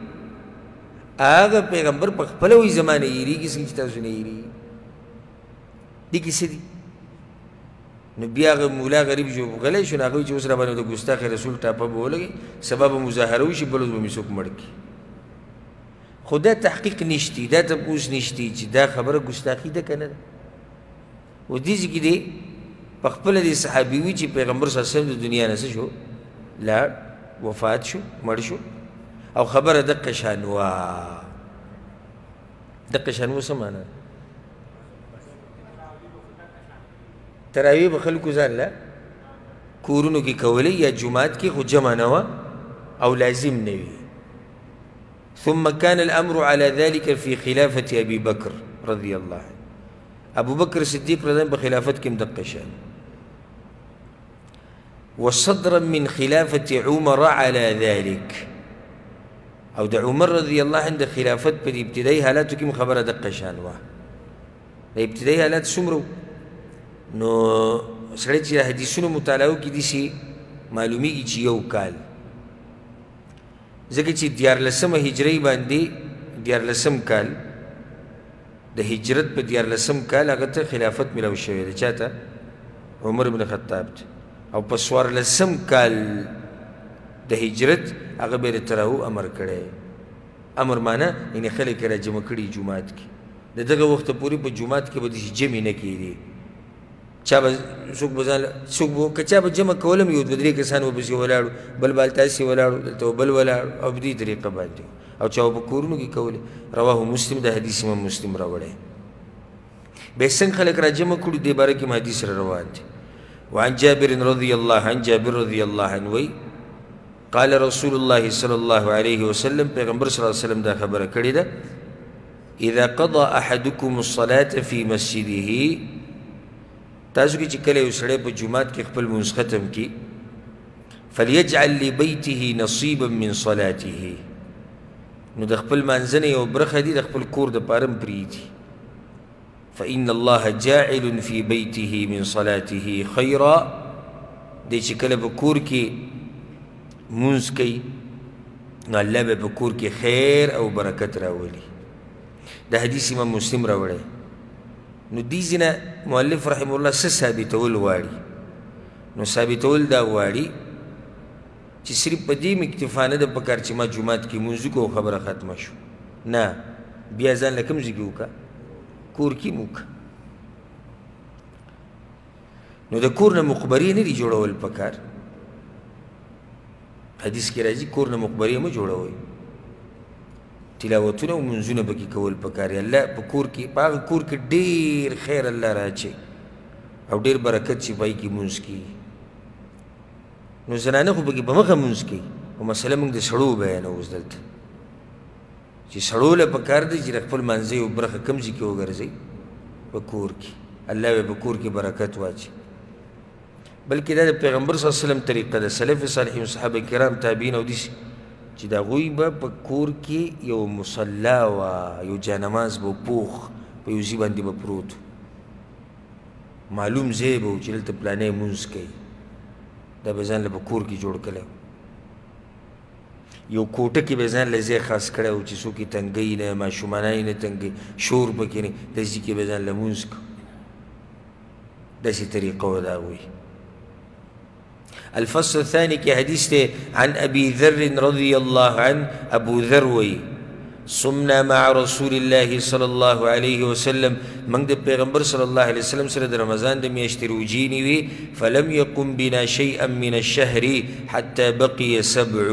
[SPEAKER 1] هغه پیغمبر په خپل وایي زمانه یریږي څنګه تاسو نه یری دي کې څه دي نو بیا هغه مولا غریب جو غلی شو هغه چې اوس را باندې د ګستاخ رسول ټاپه به ولګي سبب مظاهره وشي بل به مې څوک مړ کړي خو دا تحقیق نشتی دا تپوس نشتی چې دا خبره ګستاخي ده که نه ده و دې ځای کې دی په خپله دې صحابي وي چې پیغمبر صلی الله علیه وسلم د دنیا نه څه شو لاړ وفات شو مړ شو او خبره دقه شان وه دقه شان وه څه معنا تراویح به خلکو ځان له کورونو کې کولی یا جومات کې خو جمع نه وه او لازم نه وي ثم كان الأمر على ذلك في خلافة أبي بكر رضي الله عنه أبو بكر الصديق رضي الله عنه بخلافة كم دقشان وصدرا من خلافة عمر على ذلك أو دا عمر رضي الله عنه خلافة بالابتدائي حالاتو كم خبر دقشان الابتدائي حالات سمرو نو سړی چې حدیثونو مطالعو کې دي سي معلومیږي چې یو کال ځکه چې دیارلسمه هجرۍ باندې دیارلسم کال د هجرت په دیارلسم کال هغه ته خلافت میلاو شوی دی چا ته عمر بن خطاب ته او په څوارلسم کال د هجرت هغه به یې تراو امر کړی امر معنا یعنې خلک یې راجمع کړي جومات کې د دغه وخته پورې په جومات کې به داسې جمع نه کېدي چا به څوک به ځان څوک به که چا به جمع کولم یو دوه درې کسان ورپسې ولاړو بل بالتاسې ولاړو دلته بل ولاړو او په دې طریقه باندې او چا به په کورونو کې کولې رواه مسلم د حدیث امام مسلم راوړی به یې څنګه خلک راجمع کړو دې باره کې هم حدیث را روان دی وعن جابر رضي الله عن جابر رضي الله عنه وی قال رسول الله صلى الله عليه وسلم پیغمبر صلی الله علیه وسلم دا خبره کړې ده اذا قضى احدكم الصلاة في مسجده تاسو کې چې کله یو سړی په جومات کې خپل لمونځ ختم کړي فلیجعل لبیته نصیبا من صلاته نو د خپل منځ نه یو برخه دي د خپل کور دپاره هم پرېږدي فإن الله جاعل في بيته من صلاته خيرا دی چې کله په کور کې لمونځ کوي نو الله به په کور کې خیر او برکت راولي دا حدیث امام مسلم راوړی نو دې ځینه مؤلف رحمه الله څه ثابتول غواړي نو ثابتول دا غواړي چې صرف په دې مې اکتفا نه ده پکار چې ما جومات کې لمونځ وکړو خبره ختمه شو نه بیا ځان له کوم ځای کې وکړه کور کې مو وکړه نو د کور نه مقبرې نه دي جوړول پکار حدیث کې راځي کور نه مقبرې مه جوړوئ تلاوتونه او منځونه پکې کول پکار الله په کور کې په هغه کور کې ډېر خیر الله راچي او ډېر برکت چې پای کې لمونځ کېږي نو زنانه خو پکې په مخه لمونځ کوي او مسله موږ د سړو بیانوو اوس دلته چې سړو له پکار دی چې د خپل منځه یو برخه کوم ځای کې وګرځوي په کور کې الله به په کور کې برکت واچي بلکې دا د پیغمبر صلی الله علیه وسلم طریقه ده سلف صالحین صحابه کرام تابعین او داسې چې د هغوی به په کور کې یو مصلا وه یو جانماز به پوخ په یو ځای باندې به پروت معلوم ځای به و چې دلته پلانی لمونځ کوي دا به ځان له په کور کې جوړ کړی یو کوټه کې به ځان له ځای خاص کړی و چې څوک یې تنګوي نه ماشومانان یې نه تنګوي شور پکې نه داسې کې به ځان له لمونځ کو داسې طریقه وه د هغوی الفصل الثاني کی حدیث تے عن ابی ذر رضی اللہ عنہ ابو ذر وی صمنا مع رسول الله صلی اللہ علیہ وسلم منگ دے پیغمبر صلی اللہ علیہ وسلم سره د رمضان د میاشتې روجې نیوې فلم یقم بنا شیئا من الشهر حتى بقي 7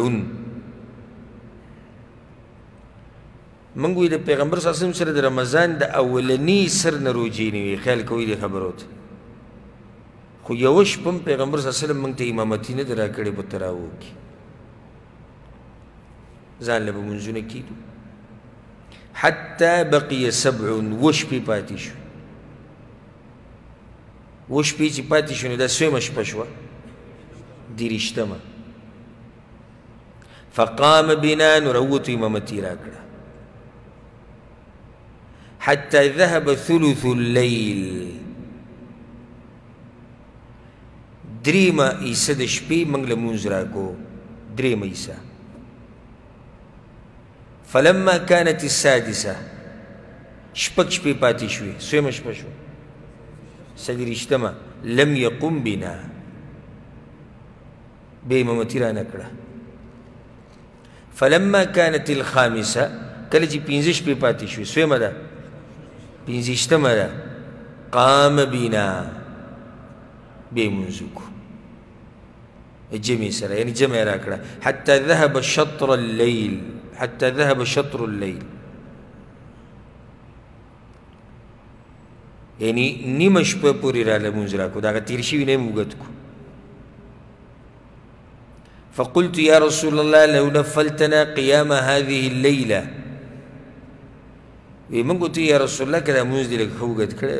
[SPEAKER 1] منگ وی د پیغمبر صلی اللہ علیہ وسلم سره د رمضان د اولنی سر نه روجې نیوې خیال کوئ دې خبرو ته خو یوه شپه هم پیغمبر صلی الله علیه وسلم موږ ته امامتي نه ده راکړې په تراوو کې ځان له به مونځونه کېدو حتی بقي 7 اوه شپې پاتې شو اوه شپې چې پاتې شو نو دا سویمه شپه شوه دېرشتمه فقام بنا نو راووتو امامتي راکړه حتى ذهب ثلث الليل دریمه عیسه د شپې موږ له مونځ راکو دریمه عیسه فلما كانت السادسه شپږ شپې پاتې شوې سویمه شپه شوه څلېرویشتمه لم يقم بنا بیا امامتي رانه کړه فلما كانت الخامسه کله چې پنځه شپې پاتې شوې سویمه ده پنځویشتمه ده قام بنا بیا یې مونځ وکړو جمع سره یعنی جمع را کړه حتى ذهب شطر الليل حتى ذهب شطر الليل یعنی نیمه شپه پورې راله مونځ راکړو دغه تېر شوي نه یې اوږد کړو فقلت يا رسول الله لو نفلتنا قيام هذه الليلة وی من قلت يا رسول الله که دا مونځ دې لږ ښه اوږد کړی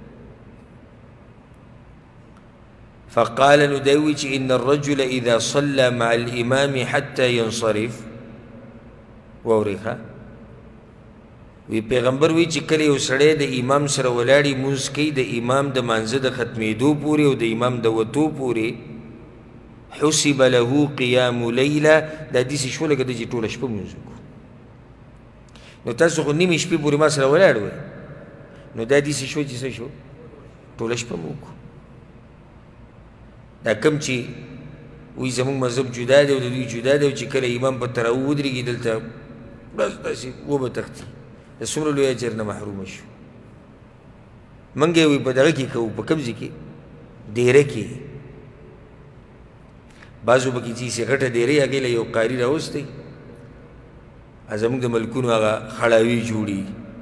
[SPEAKER 1] فقال نو دی وی چې ان الرجل اذا صلى مع الامام حتى ينصرف واورېښه وی پیغمبر وی چې کله یو سړی د امام سره ولاړي مونځ کوي د امام د مانځه د ختمېدو پورې او د امام د وتو پورې حسب له قیام لیله دا داسې شوه لکه د چې ټوله شپه مونځ وکړو نو تاسو خو نیمې شپې پورې ما سره ولاړ وئ نو دا داسې شوه چې څه شو ټوله شپه مو وکړو دا کم چې وایي زموږ مذهب جدا دی او د دوی جدا دی او چې کله امام په تراوو ودرېږي دلته بس داسې وبه تښتي د څومره لوی اجر نه محرومه شو موږ یې وایي په دغه کې کوو په کوم ځای کې ډېره کې بعضو پکې چې سي غټه ډېرې هغې له یو قاري راوستی زموږ د ملکونو هغه خړاوي جوړي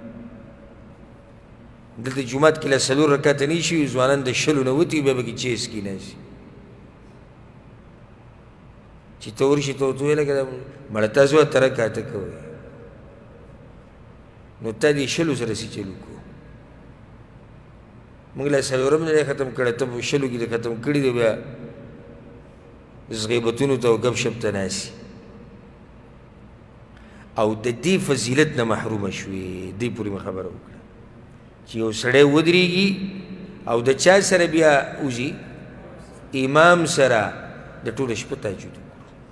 [SPEAKER 1] دلته جومات کې له 4 رکعته نه شي ځوانان د 20 نه وتي بیا پکې چیس کېناسي چې ته ورشي ته ورته ویې لکه مړه تاسو اته رکعته کوئ نو تا دې 20 سره سي چلو کړو موږ له 4 نه ختم کړی ته په 20 کې ختم کړي دی بیا غیبتونو ته او ګپ شپ ته ناسي او د دې فضیلت نه محرومه شوې دې پورې مې خبره وکړه چې یو سړی ودرېږي او د چا سره بیا وځي امام سره د ټوله شپه تهجد وکړو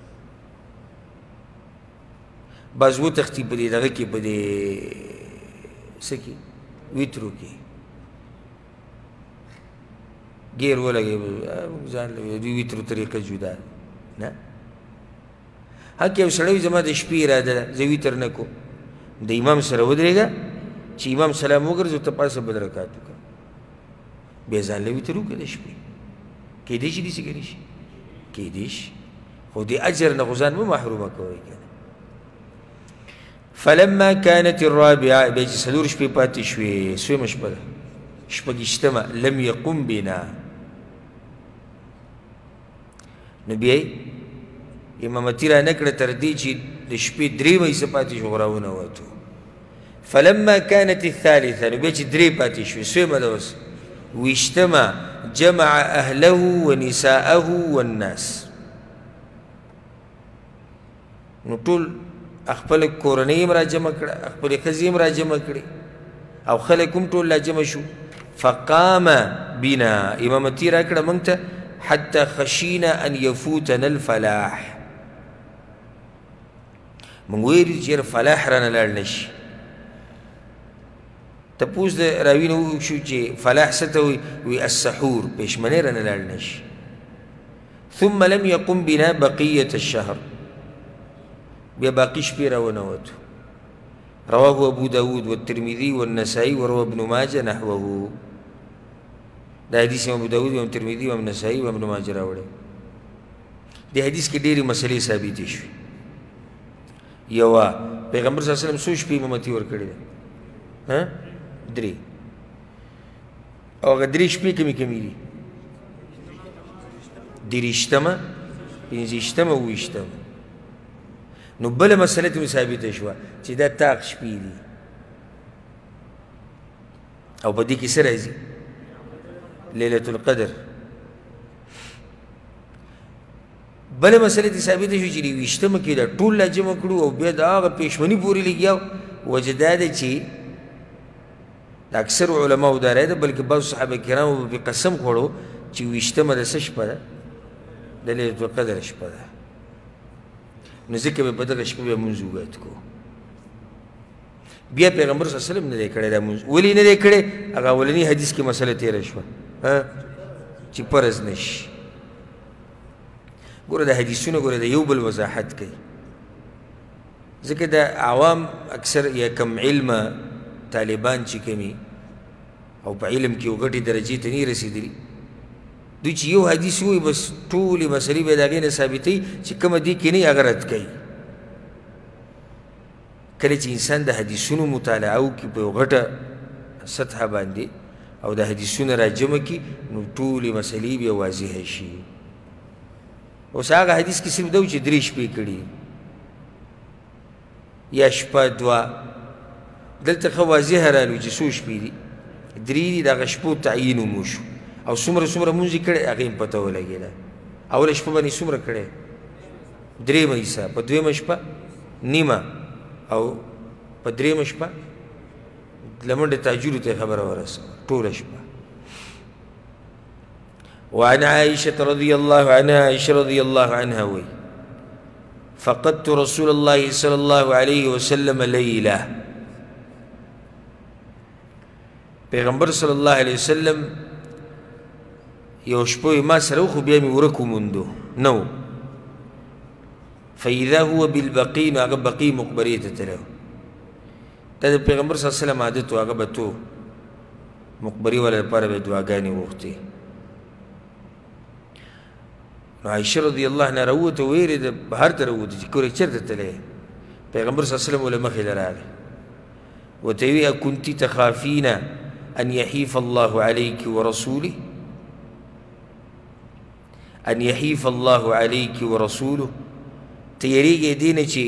[SPEAKER 1] بعض وتښتي په دې دغه کې په دې څه کې ویترو کې ګیر ولګي ځان له دوی ویترو طریقه جدا نه حق یو سړی زما د شپې اراده ده زه ویتر نه کوم د امام سره ودرېږه چې امام سلام وګرځو ته پاسه بل رکعت وکړه بیا ځان له ویتر وکړه د شپې کېدای شي داسې کولی شي کېدای شي خو د اجر نه خو ځان مه محرومه کوئ که فلما كانت الرابعه بیا چې 4 شپې پاتې شوې سویمه شپه ده شپږیشتمه لم يقم بنا نو بیا امامتي را نه کړه تر دې چې د شپې 3 حصه پاتې شو راونوتو فلما كانت الثالثه نو بیا چې 3 پاتې شوې سویمه ده اوس ویشتمه جمع اهله ونساءه والناس نو ټول خپل کورنۍ هم را جمع کړه خپلې ښځې هم را جمع کړې او خلک هم ټول را جمع شو فقام بنا امامتي را کړه موږ ته حتى خشينا ان يفوتنا الفلاح موږ ویل چې فلاح رانه لاړ نشي تپوس د راوي نه وشو چې فلاح څه ته وي السحور پېشمنۍ رانه لاړ نشي ثم لم يقم بنا بقية الشهر بیا باقي شپې راونوتو رواه ابو داود والترمذي والنسائي وروى ابن ماجه نحوه دا حدیث ابو داود و ترمذي و نسائي و ابن ماجه راوړی دې حدیث کې ډېرې مسلې ثابتې شوې یوه پیغمبر صلی الله علیه وسلم څو شپې امامتي ورکړې ده 3 او هغه 3 شپې کمې کمې دي دېرشتمه پنځشتمه اوویشتمه نو بله مسله ترې ثابته شوه چې دا طاق شپې دي او په دې کې څه راځي لیلة القدر بله مسله ترې ثابته شوه چې د ویشتمه کې دا ټول لا جمع کړو او بیا د هغه پېشمني پورې لګیا وجه دا ده چې د اکثر علماو دا رایه ده بلکې بعضو صحابه کرامو به قسم خوړو چې ویشتمه د څه شپه ده د لیلة القدر شپه ده نو ځکه به په دغه شپه بیا مونځ وګت کو بیا پیغمبر صلی الله علیه وسلم نه دی کړی دا مونځ ولې نه دی کړی هغه اولني حدیث کې مسله تېره شوه چې فرض نه شي ګوره د حدیثونه ګوره د یو بل وضاحت کوي ځکه د عوام اکثر یا کم علمه طالبان چې کمي او په علم کې یو غټې درجې ته نه رسېدلي دوی چې یو حدیث ووایي بس ټولې مسلې به د هغې نه ثابتوي چې کومه دې کې نه هغه رد کوي کله چې انسان د حدیثونو مطالعه وکړي په یو غټه سطحه باندې او د حدیثونه را جمع کړي نو ټولې مسلې بیا واضحه شي اوس هغه حدیث کې صرف دا و چې 3 شپې کړي یا شپه 2 دلته ښه واضحه رالو چې څو شپې دي 3 دي د هغه شپو تعیین مو شو او څومره مونځ یې کړی هغې هم پته ولګېده اوله شپه باندې څومره کړی 3 حصه په 2 شپه نیمه او په 3 شپه لمنډې تاجورو ته خبره ورسوه ټوله شپه وعن عائشة رضي الله عنها عائشة رضي الله عنها وي فقدت رسول الله صلى الله عليه وسلم ليلة پیغمبر صلی الله علیه وسلم یو شپه ما سره خو بیا مې ورک وموندو نو فاذا هو بالبقي نو هغه بقي مقبرې ته تللی دا د پیغمبر صلی الله علیه وسلم عادت و هغه به تو مقبرې والا لپاره به دعاګانې وغوښتې نو عایشه رضی الله عنها راووته ویرېده بهر ته راووته چې کور یې چېرته تللی پیغمبر صلی الله علیه وسلم له مخې له راغی ورته وی اکنتِ تخافین ان يحيف الله عليك ورسوله ان يحيف الله عليك ورسوله تیریږي دینه چې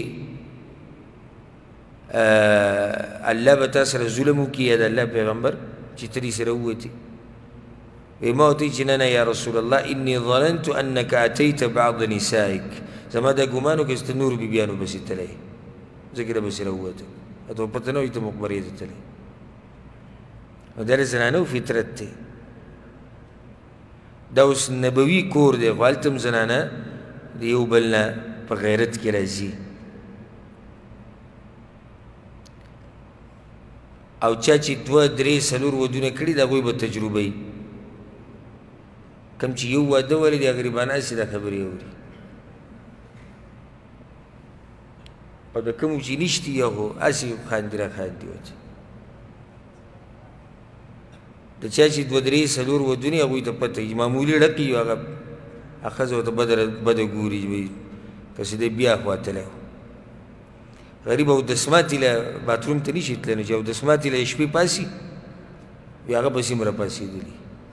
[SPEAKER 1] الله به تا سره ظلم وکړي د الله پیغمبر چې ترې سره ووتې وی ما ورته چې نه یا رسول الله اني ظننت انك اتيت بعض نسائك زما دا ګمان وکړه چې ته نور بیبیانو پسې تللی ځکه به سره ووته ته پته نه وي ته مقبرې ته تللی نو دا د زنانو فطرت دی دا اوس نبوي کور دی خو هلته هم زنانه د یو بل نه په غیرت کې راځي او چا چې 2 3 4 ودونه کړي د هغوی به تجربه وي کوم چې یو واده ولې د غریبان هسې دا خبرې اوري او د کومو چې نشتي یا خو هسې خاندي را خاندي وچ د چا چې 2 3 4 ودونه هغوی ته پته وي معمولي ډک وي هغه ښځه ورته بده ګوري وایي کسې دی بیا خواته غریب اودسماتې له باتروم ته نشي تللی نو چې اودسماتې له شپې پاسي وي هغه پسې هم راپاسېدلي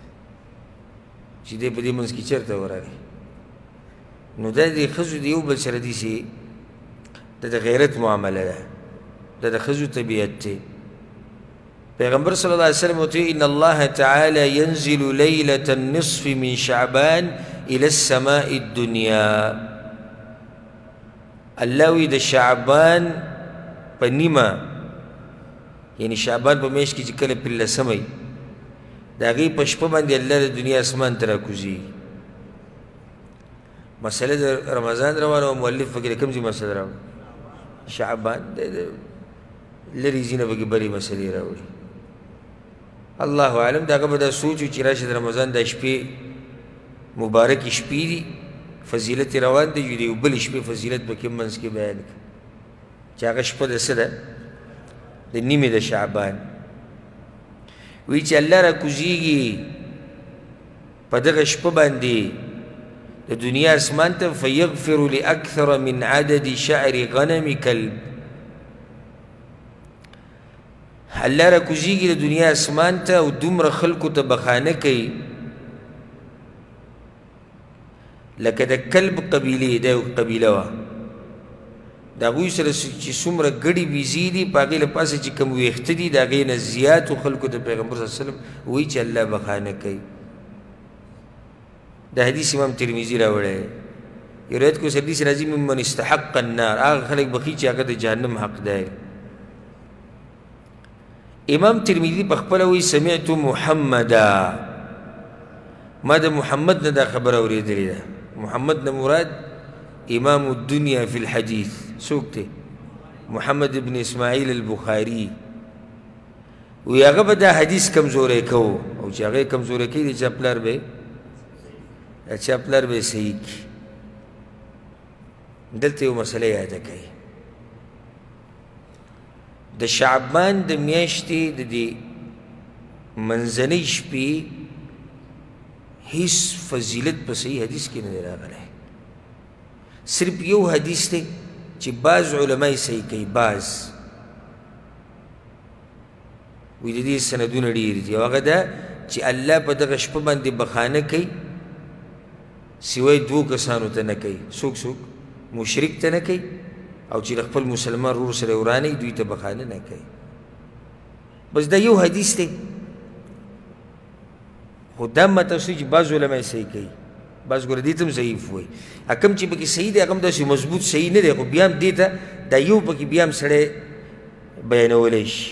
[SPEAKER 1] چې دی په دې منځ کې چېرته ورغی نو دا د ښځو د یو بل سره داسې دا د غیرت معامله ده دا د ښځو طبیعت دی پیغمبر صلی الله علیه وسلم ورته ان الله تعالی ينزل لیلة النصف من شعبان الى السماء الدنیا الله وی د شعبان په نیمه یعنی شعبان په میاشت کې چې کله 15 وي د هغې په شپه باندې الله د دنیا اسمان ته راکوزېږي مسله د رمضان روانه وه مؤلف پکې د کوم ځای مسله راوړي شعبان د لرې ځینه پکې بلې مسلې راوړي الله اعلم د هغه به دا سوچ و چې راشه د رمضان دا شپې مبارکې شپې دي فضیلت روان دی د یو بلې شپې فضیلت پکې منځ کې بیان کړه چې هغه شپه د څه ده د نیمې د شعبان وی چې الله راکوزېږي په دغه شپه باندې د دنیا اسمان ته فیغفر لاکثر من عدد شعر غنم کلب الله راکوزېږي د دنیا اسمان ته او دومره خلکو ته بخانه کوي لکه د کلب قبیلې دا یو قبیله وه د هغوی سره چې څومره ګډې بیزې دي په هغې له پاسه چې کوم ویښته دي د هغې نه زیاتو خلکو د پیغمبر صلی الله علیه وسلم وایي چې الله بخانه کوي دا حدیث امام ترمذي راوړی یو روایت کې اوس حدیث راځي ممن استحق النار هغه خلک بخي چې هغه د جهنم حقدار امام ترمذي په خپله وایي سمعت محمدا ما د محمد نه دا خبره اورېدلې ده محمد نه مراد امام الدنیا فی الحدیث څوک دی محمد ابن اسماعیل البخاری وی هغه به دا حدیث کمزوری کوو او چې هغه یې کمزوری کوي د چا پلار به صحیح کړي دلته یو مسله یاده کوي د شعبان د میاشتې د دې منځنۍ شپې هیڅ فضیلت په صحیح حدیث کې نه دی راغلی صرف یو حدیث دی چې بعض علما یې صحیح کوي بعض وی د دې سندونه ډېر دي او هغه دا چې الله په دغه شپه باندې بخانه کوي سوای دوو کسانو ته نه کوي څوک مشرک ته نه کوي او چې د خپل مسلمان ورور سره ورانوي دوی ته بخانه نه کوي بس دا یو حدیث دی خو دا ماته اوس چې بعض علما یې صحیح کوي بعض ګوره دې ته هم ضعیف وایي کوم چې پکې صحیح دی هغه هم داسې مضبوط صحیح نه دی خو بیا هم دې ته دا یو پکې بیا هم سړی بیانولی شي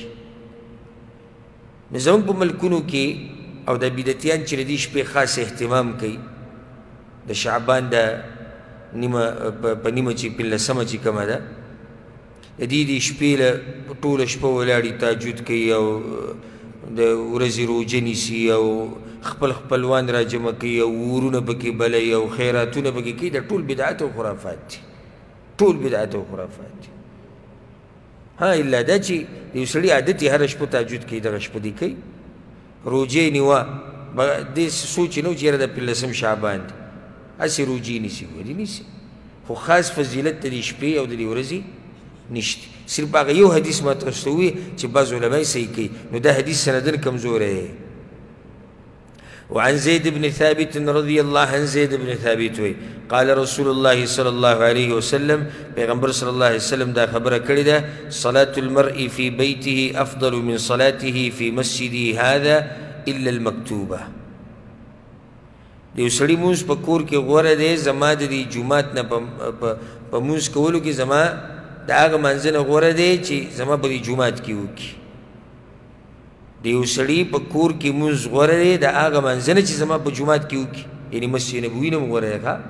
[SPEAKER 1] نو زموږ په ملکونو کې او دا بدعتیان چې د دې شپې خاص اهتمام کوي د شعبان د نیمه په نیمه چې پنځلسمه چې کومه ده د دې شپې له ټوله شپه ولاړې تهجد کوي او د ورځې روژه نیسي او خپل خپلوان را جمع کوي او ورونه پکې بلوي او خیراتونه پکې کوي دا ټول بدعت او خرافات دي ټول بدعت او خرافات دي ها الا دا چې د یو سړي عادت یې هره شپه تهجد کوي دغه شپه دې کوي روژې نیوه دې سوچ یې نه و چې یاره د پنځلسم شعبان دی هسې روجې نیسي ولې نیسي خو خاص فضیلت د دې شپې او د دې ورځې نشته صرف هغه یو حدیث ما تاسو ته ووایي چې بعض علما یې صحیح کوي نو دا حدیث سندن کمزوری دی وعن زيد بن ثابت رضي الله عن زيد بن ثابت قال رسول الله صلى الله عليه وسلم پیغمبر صلى الله عليه وسلم دا خبره کړې ده صلاة المرء في بيته أفضل من صلاته في مسجده هذا إلا المكتوبة د یو سړي مونځ په کور کې غوره دی زما د دې جومات نه په مونځ کولو کې زما د هغه منځ نه غوره دی چې زما په دې جومات کې وکړي د یو سړي په کور کې مونځ غوره دی د هغه منځ نه چې زما په جومات کې وکړي یعنې مسجد نبوي نه م غوره دی ښه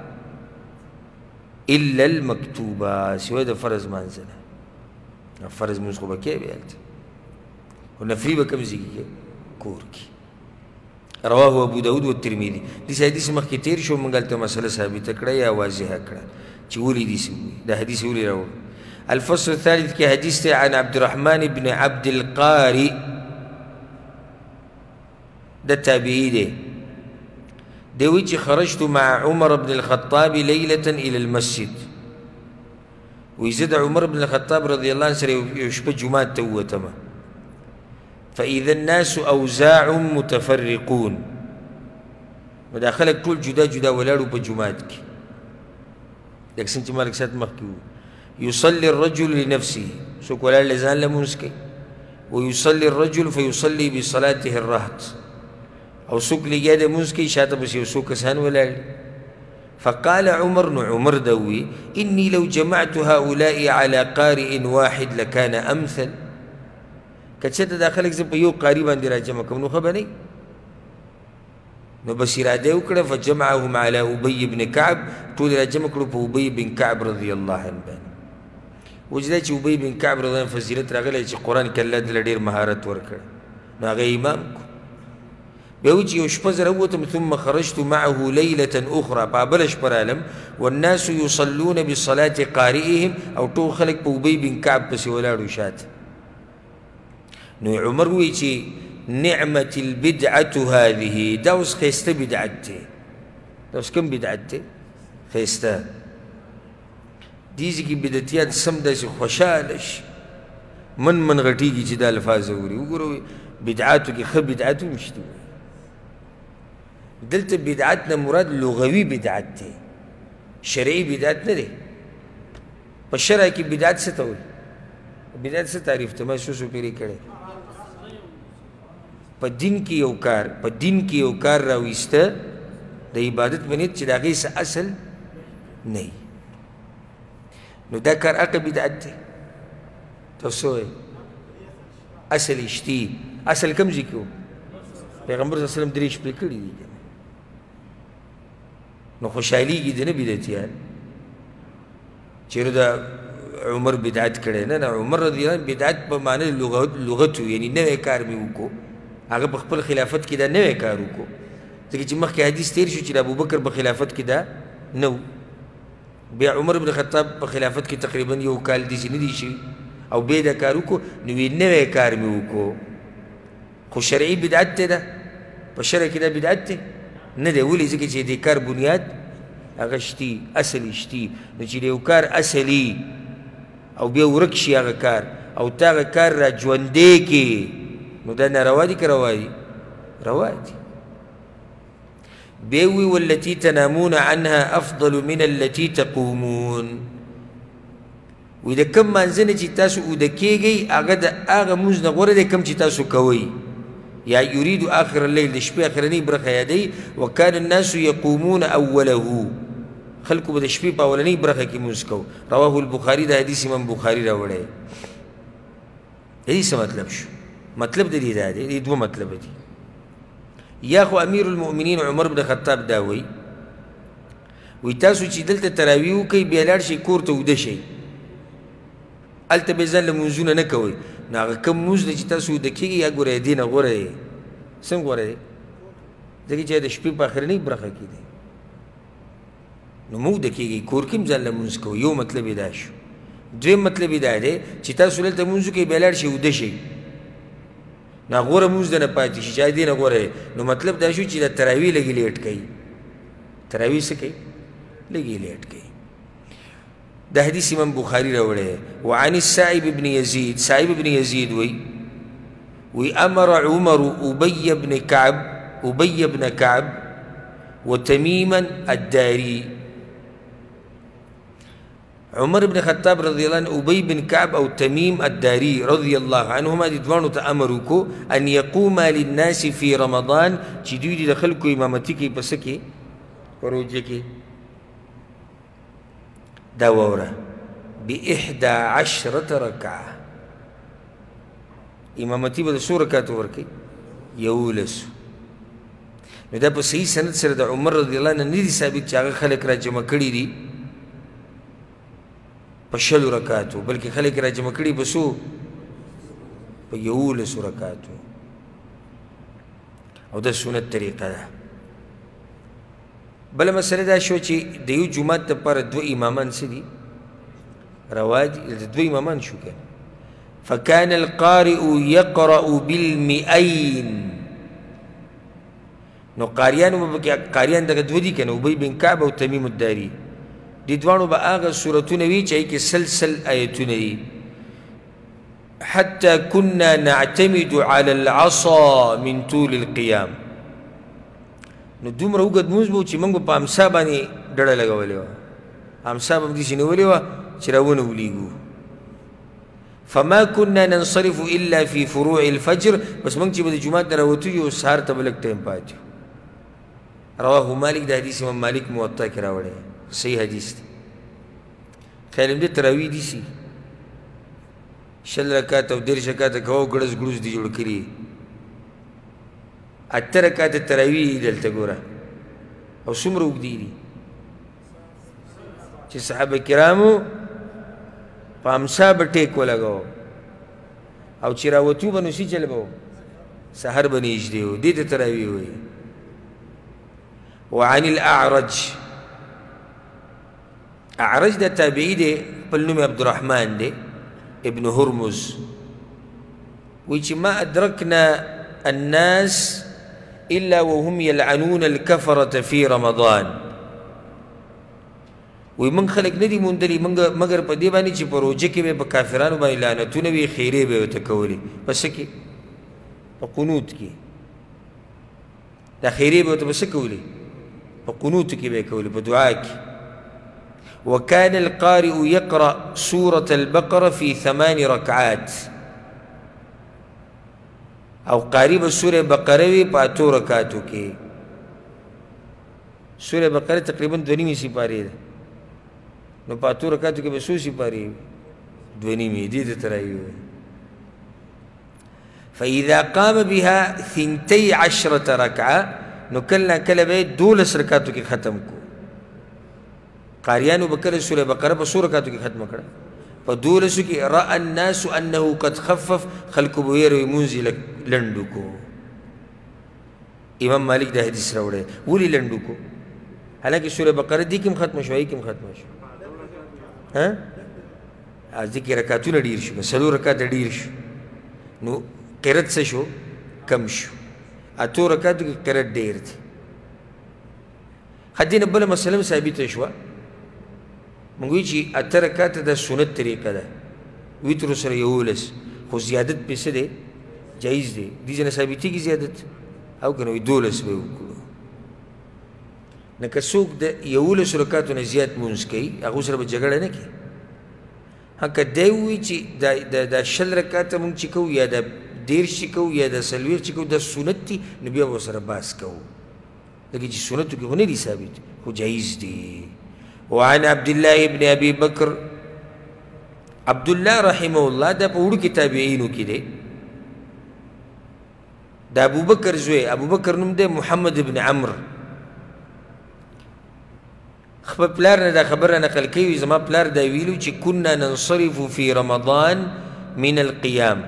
[SPEAKER 1] الا المکتوبه سوی د فرض منځ نه فرض مونځ خو به کوې بیا هلته خو نفلي به کوم ځای کې کوې کور کې رواه ابو داود والترمذي دې حدیث مخکې تیر شو موږ هلته مسله ثابته کړه یا واضحه کړه چې ولې داسې وایي دا حدیث ولې راوړو الفصل الثالث کې حدیث دی عن عبد الرحمن بن عبد القاري دا تابعي دی دی وایي چې خرجت مع عمر بن الخطاب ليلة إلى المسجد وایي زه د عمر بن الخطاب رضی الله عنه سره یو شپه جومات ته ووتمه فإذا الناس أوزاع متفرقون دا خلک ټول جدا جدا ولاړو په جومات کې لکه څنګه چې ما لږ ساعت مخکې وویل يصلي الرجل لنفسه څوک ولاړ دی ځان له لمونځ کوي ويصلي الرجل فيصلي بصلاته الرهط او څوک لګیا دی لمونځ کوي شاته پسې یو څو کسان ولاړ دي فقال عمر نو عمر ده ووي إني لو جمعت هؤلاء على قارئ واحد لكان أمثل که چېرته دا خلک زه په یو قاري باندې را جمع کړم نو ښه به نه نو بس اراده یې وکړه فجمعهم على ابي بن كعب ټول را جمع کړو په ابي بن کعب رضی الله عنه باندې وجه دا چې ابي بن کعب رضی الله عنه فضیلت راغلی چې قرآن کې الله دله ډېر مهارت ورکړ نو هغه امام کو بیا وایي چې یو شپه زه راووتم ثم خرجت معه ليلة أخرى په بله شپه رالم والناس يصلون بصلاة قارئهم او ټول خلک په ابي بن کعب پسې ولاړو شاته نو عمر وی چې نعمت البدعة هذه دا اوس ښایسته بدعت دی دا اوس کوم بدعت دی ښایسته دې ځای کې بدعتیان سم داسې خوشحاله شي من غټېږي چې دا الفاظ اوري وګوره بدعاتو کې ښه بدعت هم شته دلته بدعت نه مراد لغوي بدعت دی شرعي بدعت نه دی په شرع کې بدعت څه ته وایي بدعت څه تعریف ته ما څو پیرې کړی په دین کې یو کار راویسته د عبادت په نیت چې د هغې څه اصل نه وي نو دا کار هغه بدعت دی تاسو وایئ اصل اشتی اصل کم ځای کې و پیغمبر صلی الله علیه وسلم 3 شپې کړي دي نو خوشحالېږي د نه بدعتیان چېرې دا عمر بدعت کړی نه عمر رضی الله عنه بدعت په معنی لغت و یعنی نوی کار مې وکړو هغه په خپل خلافت کې دا نوی کار وکړو ځکه چې مخکې حدیث تیر شو چې د ابوبکر په خلافت کې دا نه و بیا عمر بن خطاب په خلافت کې تقریبا 1 کال داسې نه دی شوي او بیا دا کار وکړو نو نوی کار مې وکړو خو شرعي بدعت دی ده په شرع کې دا بدعت دی نه دی ولې ځکه چې د کار بنیاد هغه شتي اصل شتي نو چې د یو کار اصلي او بیا ورک شي هغه کار او تا هغه کار را ژوندی کړي نو دا ناروا دي که روا دي روا دي بیا وی والتي تنامون عنها افضل من التي تقومون وی د کم مانځه نه چې تاسو اوده کېږئ هغه د هغه مونځ نه غوره دی کم چې تاسو کوئ یا یرید آخر اللیل د شپې اخرنۍ برخه یادوي وکان الناس یقومون اوله خلکو به د شپې په اولنۍ برخه کې مونځ کو رواه البخاري د حدیث امام بخاري راوړی د دې څه مطلب شو مطلب د دې دا دی دې دوه مطلبه دي یا خو امیر المؤمنین عمر بن خطاب دا وی تاسو چې دلته تراویح وکئ بیا لاړ شئ کور ته اوده شئ هلته به ځان له مونځونه نه کوئ نو هغه کوم مونځ دی چې تاسو اوده کېږئ یا ګوره دې نه غوره دی څنګه غوره دی ځکه چې د شپې په اخرنۍ برخه کې دی نو مو اوده کېږئ کور کې هم ځان له مونځ کوئ یو مطلب یې دا شو دویم مطلب یې دا دی چې تاسو دلته مونځ وکئ بیا لاړ شئ اوده شئ نو غوره مونځ د نه پاتې شي چې دې نه غوره نو مطلب دا شو چې د تراویح لږې لیټ کوي تراویح څه کوي لږې لیټ کوي دا حدیث امام بخاری راوړی وعن السائب بن يزيد سائب بن يزيد وی امر عمر ابي بن كعب وتميما الداري عمر بن خطاب رضی اللہ عنہ ابی بن کعب او تمیم الداری رضی اللہ عنہما دی دوانو تا امرو کو ان یقوما للناس فی رمضان چی دوی دی دخل کو امامتی کی پسکی پروجے کی داورا ب11 رکعہ امامتی با سو رکعتو ورکی یولسو نو دا پا صحیح سند سر دا عمر رضی اللہ عنہ ندی ثابت چاگا خلق را جمع کری دی په 60 رکعاتو بلکې خلک را جمع کړي په څو په 11 رکعاتو او دا سنت طریقه ده بله مسله دا شو چې د یو جومات دپاره 2 امامان څه دي روا دي 2 امامان شو که فکان القارئ یقرأ بالمئین نو قاریان دغه 2 دي که نه ابی بن کعب او تمیم الداري دی دوانو با آغا سورتون وی چاہی که سلسل آیتون دی حتی کننا نعتمد على العصا من طول القیام نو دوم رو گد موز بو چی منگو پا امسا بانی ڈڑا لگا ولی وا امسا بام دیسی نولی وا چی راون ولیگو فما كنا ننصرف الا في فروع الفجر بس منگ چی با دی جماعت نراوتو یو سار تبلک تیم پاتیو رواه مالک دا حدیث امام مالک موطا کرا وڑے صحیح حدیث دی خیالیم دی تراویح دی سی 6 رکعات او 10 رکعات کوا گڑز گڑز دی جوڑ کری 8 رکعات تراویح دلتا گورا او سمر اگدی دی چی صحابہ کرامو پا امسا بٹیکو لگاو او چی راوتو بنو سی چل باو سحر بنیج دیو دیتا تراویح ہوئی وعن الاعرج اعرج دا تابعی دے پلنوم عبد الرحمن دے ابن هرمز ویچی ما ادرکنا الناس الا وهم يلعنون الكفرة في رمضان وی من خلق ندی مندلی مگر پا دیبانی چی پروجه که بے پا کافرانو بانی لعنتو نوی خیره بے وتکولی پسکی پا قنوت کی دا خیره بے وتکولی پا قنوت کی بے کولی پا دعا کی وكان القارئ يقرأ سورة البقرة في 8 ركعات او قارب سورة بقرة وی پاتو رکاتو کے سورة بقرة تقریبا 2.5 سپاری ده نو پاتو رکاتو کے بسو سپاری 2.5 دید ترائی ہوئے فإذا قام بها 12 ركعة نو کلنا کل بے 12 رکاتو کی ختم کو قاریانو بکر سورة بقرة پا 100 رکاتو کی ختم کرا پا 12 کی رأى الناس انہو قد خفف خلقو بویر وی منزی لندو کو امام مالک دا حدیث روڑے ولی لندو کو حالانکہ سورة بقرة دی کم ختم شو ای کم ختم شو آج دی کی رکاتو نا دیر شو سلو رکات دیر شو نو قرد سے شو کم شو اتو رکاتو کی قرد دیر تھی خدی نبالا مسلم ثابت شوا منگوی چی اتا رکات دا سنت طریقہ دا ویتر سر یولس خو زیادت پیسے دے جائز دے دیزن ثابتی کی زیادت او کنوی دولس بے اوکلو نکا سوک دا یولس رکاتو نا زیاد منز کئی اگو سر با جگڑا نکی ہاں که دیوی چی دا شل رکاتا منگ چی کو یا دا دیر چی کو یا دا سلویر چی کو دا سنت تی نبی ابو سر باس کو لیکن چی سنتو کی ہونے دی ثابت خو جائز دی وعن عبداللہ ابن ابی بکر عبداللہ رحمہ اللہ دا پوڑ کتابعینو کی دے دا ابو بکر زوے ابو بکر نم دے محمد ابن عمر خبر پلار نے دا خبر نقل کیوی زمان پلار دا ویلو چی کننا ننصرف فی رمضان من القیام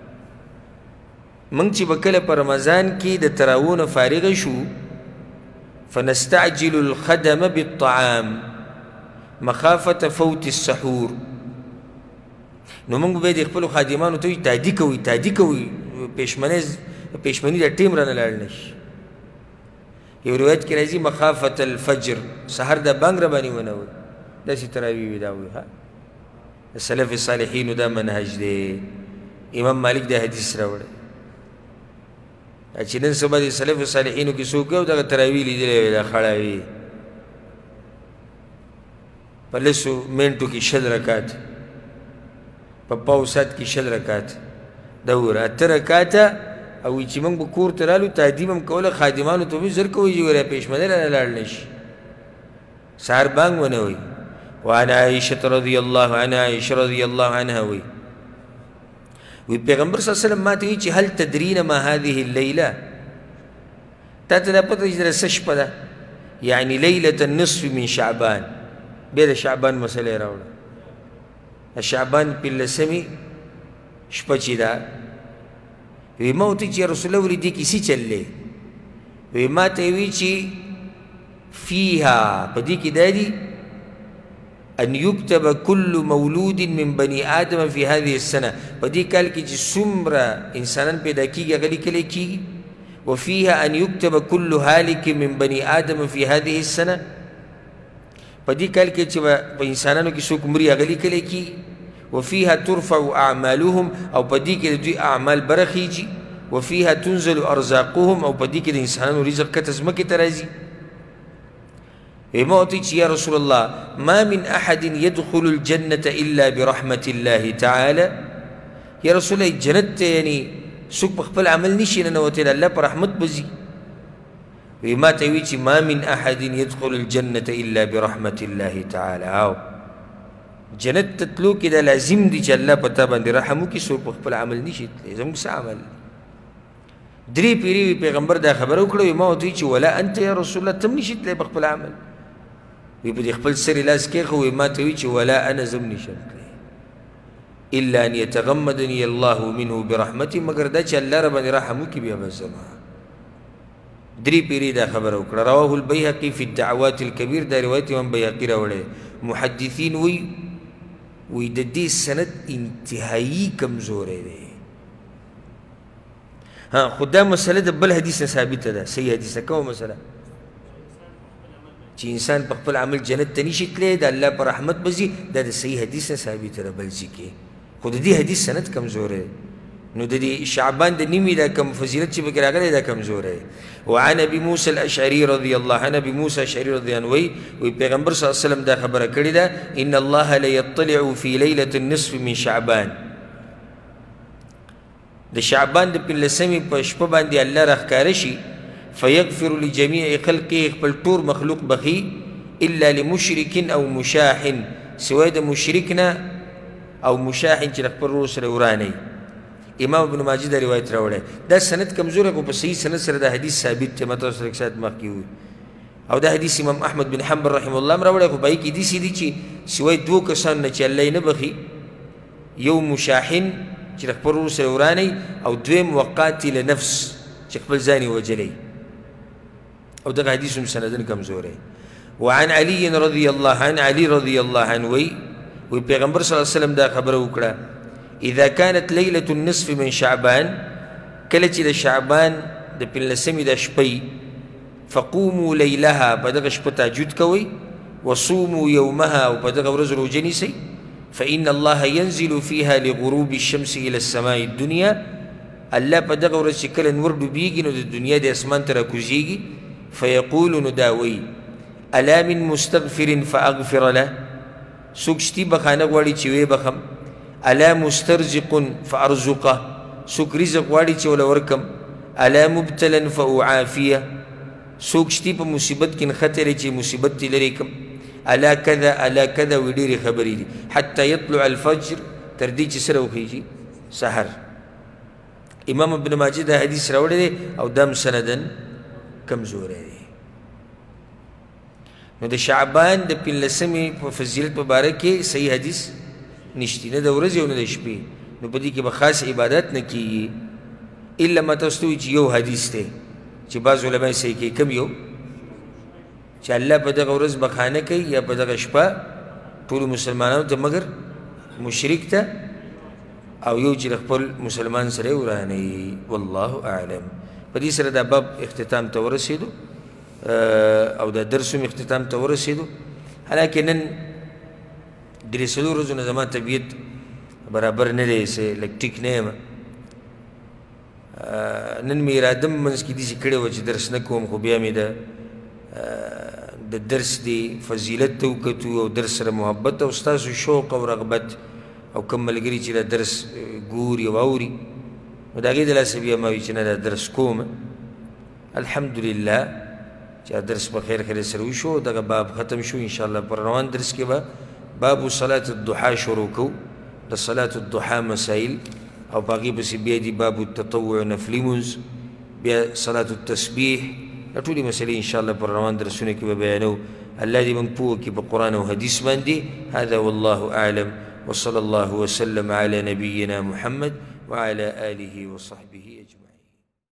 [SPEAKER 1] منگ چی بکل پر رمضان کی دا تراؤون فارغ شو فنستعجل الخدم بالطعام مخافت فوت السحور نو منگو بید اخبرو خادمانو توی تادی کوئی پیشمنی دا ٹیم رانا لارنش یہ روایت کی رازی مخافت الفجر سحر دا بانگ ربانی وناوی دا سی تراوی ویداوی سلف صالحین دا منحج دے امام مالک دا حدیث راوڑے اچھی نن سبا دی سلف صالحینو کی سوکیو دا تراوی لی دلے دا خڑاوی پلسو مینٹو کی 6 رکات پاو سات کی 6 رکات دورا 8 رکاتا اوی چی منگ بکور ترالو تحدیمم کولا خادمانو تو بھی زرکوی جو رہا پیش مدر انا لارنش سار بانگ ونوی وعن عائشة رضی اللہ عنہ عائشة رضی اللہ عنہ وی پیغمبر صلی اللہ علیہ وسلم ماتے ہوئی چی حل تدرین ما هذه اللیلہ تا تدا پتہ جدر سش پدا یعنی لیلة النصف من شعبان بید شعبان مسئلہ راوڑا شعبان پل سمی شپچی دا وی موتی چی رسول اللہ ولی دی کسی چل لے وی ماتے ہوئی چی فیہا پا دی کی دادی ان یکتب کل مولود من بنی آدم فی هذه السنة پا دی کال کی چی سمرا انسانان پیدا کی گیا غلی کلے کی گی وفیہا ان یکتب کل حالک من بنی آدم فی هذه السنة پا دی کال کی چی انسانانو کی سوک مری غلی کلے کی وفيها ترفع أعمالهم أو بديك دي أعمال برخيجي وفيها تنزل أرزاقهم أو بديك دي إنسان رزق كتزمك ترازي ما أطيش يا رسول الله ما من أحد يدخل الجنة إلا برحمة الله تعالى يا رسول الله الجنة يعني سوك بخبل عمل نشي لنا وتلا الله برحمة بزي وما تيويش ما من أحد يدخل الجنة إلا برحمة الله تعالى جنت تتلو کی دا لازم دی چا اللہ پتا باندی رحمو کی سوک بخبل عمل نیشت لازم کسا عمل دری پیری پیغمبر دا خبر اکڑو ما ہوتوی چی ولا انت یا رسول اللہ تم نیشت لے بخبل عمل وی پا دی خبل سر لاز کے خو ما توی چی ولا انا زم نیشت لے الا ان یتغمدنی اللہ منہ برحمتی مگر دا چا اللہ ربانی رحمو کی بیا بزما دری پیری دا خبر اکڑا رواہ البیحقی فی الدعوات الكبیر دا روایت من بیحقی روڑے محدثین وی دا دی سند انتہائی کمزور ہے ہاں خدا مسئلہ دا بل حدیث ثابت دا صحیح حدیث کون مسئلہ چی انسان پخپل عمل جنت تنیشت لے دا اللہ پر رحمت بزی دا دا صحیح حدیث ثابت دا بل ذکے خود دی حدیث سند کمزور ہے نو د دې شعبان د نیمې دا کم فضیلت چې پکې راغلی دا کمزوری. وعن ابي موسى الاشعري رضي الله عنه، ابي موسى الاشعري رضي الله عنه وی پیغمبر صلی الله علیه وسلم دا خبره کړې ده ان الله ليطلع في ليله النصف من شعبان، د شعبان د 15مې په شپه باندې الله راښکاره شي فيغفر لجميع خلقه، خپل ټول مخلوق بخي الا لمشرك او مشاح، سوای د مشرک نه او مشاح چې د خپل ورور سره ورانی. امام ابن ماجه دا روایت راوړی. دا سند کمزوری خو په صحیح سند سره دا حدیث ثابت دی، ما تاسو سره ساعت مخکې وویل. او دا حدیث امام احمد بن حنبل رحمه الله هم راوړی، خو په هغې کې داسې دي چې سوای دوو کسانو نه چې الله یې نه بخي، یو مشاحن چې د خپل ورور سره ورانی، او دویم وقاتل نفس چې خپل ځان یې وجلی، او دغه حدیث هم سندن کمزوری. وعن علي رضي الله عنه، علي رضي الله عنه وی پیغمبر صلی الله علیه وسلم دا خبره وکړه اذا كانت ليله النصف من شعبان، کله چې د شعبان د 15مې د شپې فقوموا لیلها، په دغه شپه تهجد کوئ، وصوموا یومها، او په دغه ورځ روژه نیسئ، فإن الله ينزل فيها لغروب الشمس إلى السماء الدنيا، الله په دغه ورځ چې کله نور ډوبیږي نو د دنیا د اسمان ته راکوزیږي، فیقول نو دا وایي الا من مستغفر فاغفر له، څوک شتي بخانه غواړي چې ویې بخم، الا مسترزق فارزقه، څوک رزق غواړي چې وله ورکم، الا مبتلا فاعافیه، څوک شتي په مصیبت کې نښتی دی چې مصیبت دې لرې کړم، الا کذا الا کذا، وی ډېرې خبرې دي، حتی یطلع الفجر، تر دې چې سره وخیږي سحر. امام ابن ماجه دا حدیث راوړی دی او دا هم سندن کمزوری دی. نو د شعبان د 15مې په فضیلت په باره کې صحیح حدیث نشتی، نه د ورځې او نه د شپې، نو په دې کې به خاص عبادت نه کېږي الا ما تاسو ته وایي چې یو حدیث دی چې بعض علما یې صحیح کوي. کوم یو؟ چې الله په دغه ورځ بخانه کوي یا په دغه شپه ټولو مسلمانانو ته مګر مشرک ته، او یو چې د خپل مسلمان سره یې ورانوي. والله اعلم. په دې سره دا باب اختتام ته ورسېدو او دا درس هم اختتام ته ورسېدو. حالانکه نن درې څلور ورځو نه زما طبیعت برابر نه دی، لږ ټیک نه یم. نن مې اراده منځ کې داسې کړې وه چې درس نه کوم، خو بیا مې د درس دی فضیلت ته وکتو او درس سره محبت او ستاسو شوق او رغبت او کوم ملګري چې دا درس ګوري او اوري، نو د هغې د لاسه بیا ما وایي چې نه دا درس کوم. الحمدلله چې درس په خیر خیر سره وشو، دغه باب ختم شو. انشاءالله پر روان درس کې به باب صلاة الضحا شروع کوو، د صلاة الضحا مسائل، او په هغې پسې بیا دي باب التطوع نفلي مونځ، بیا صلاة التسبیح، دا ټولې مسئلې انشاءالله پر روان درسونه کې به بیانو. الله دې موږ پوه کړي په قرآن او حدیث باندې. هذا والله أعلم، وصلى الله وسلم على نبينا محمد وعلى آله وصحبه أجمعين.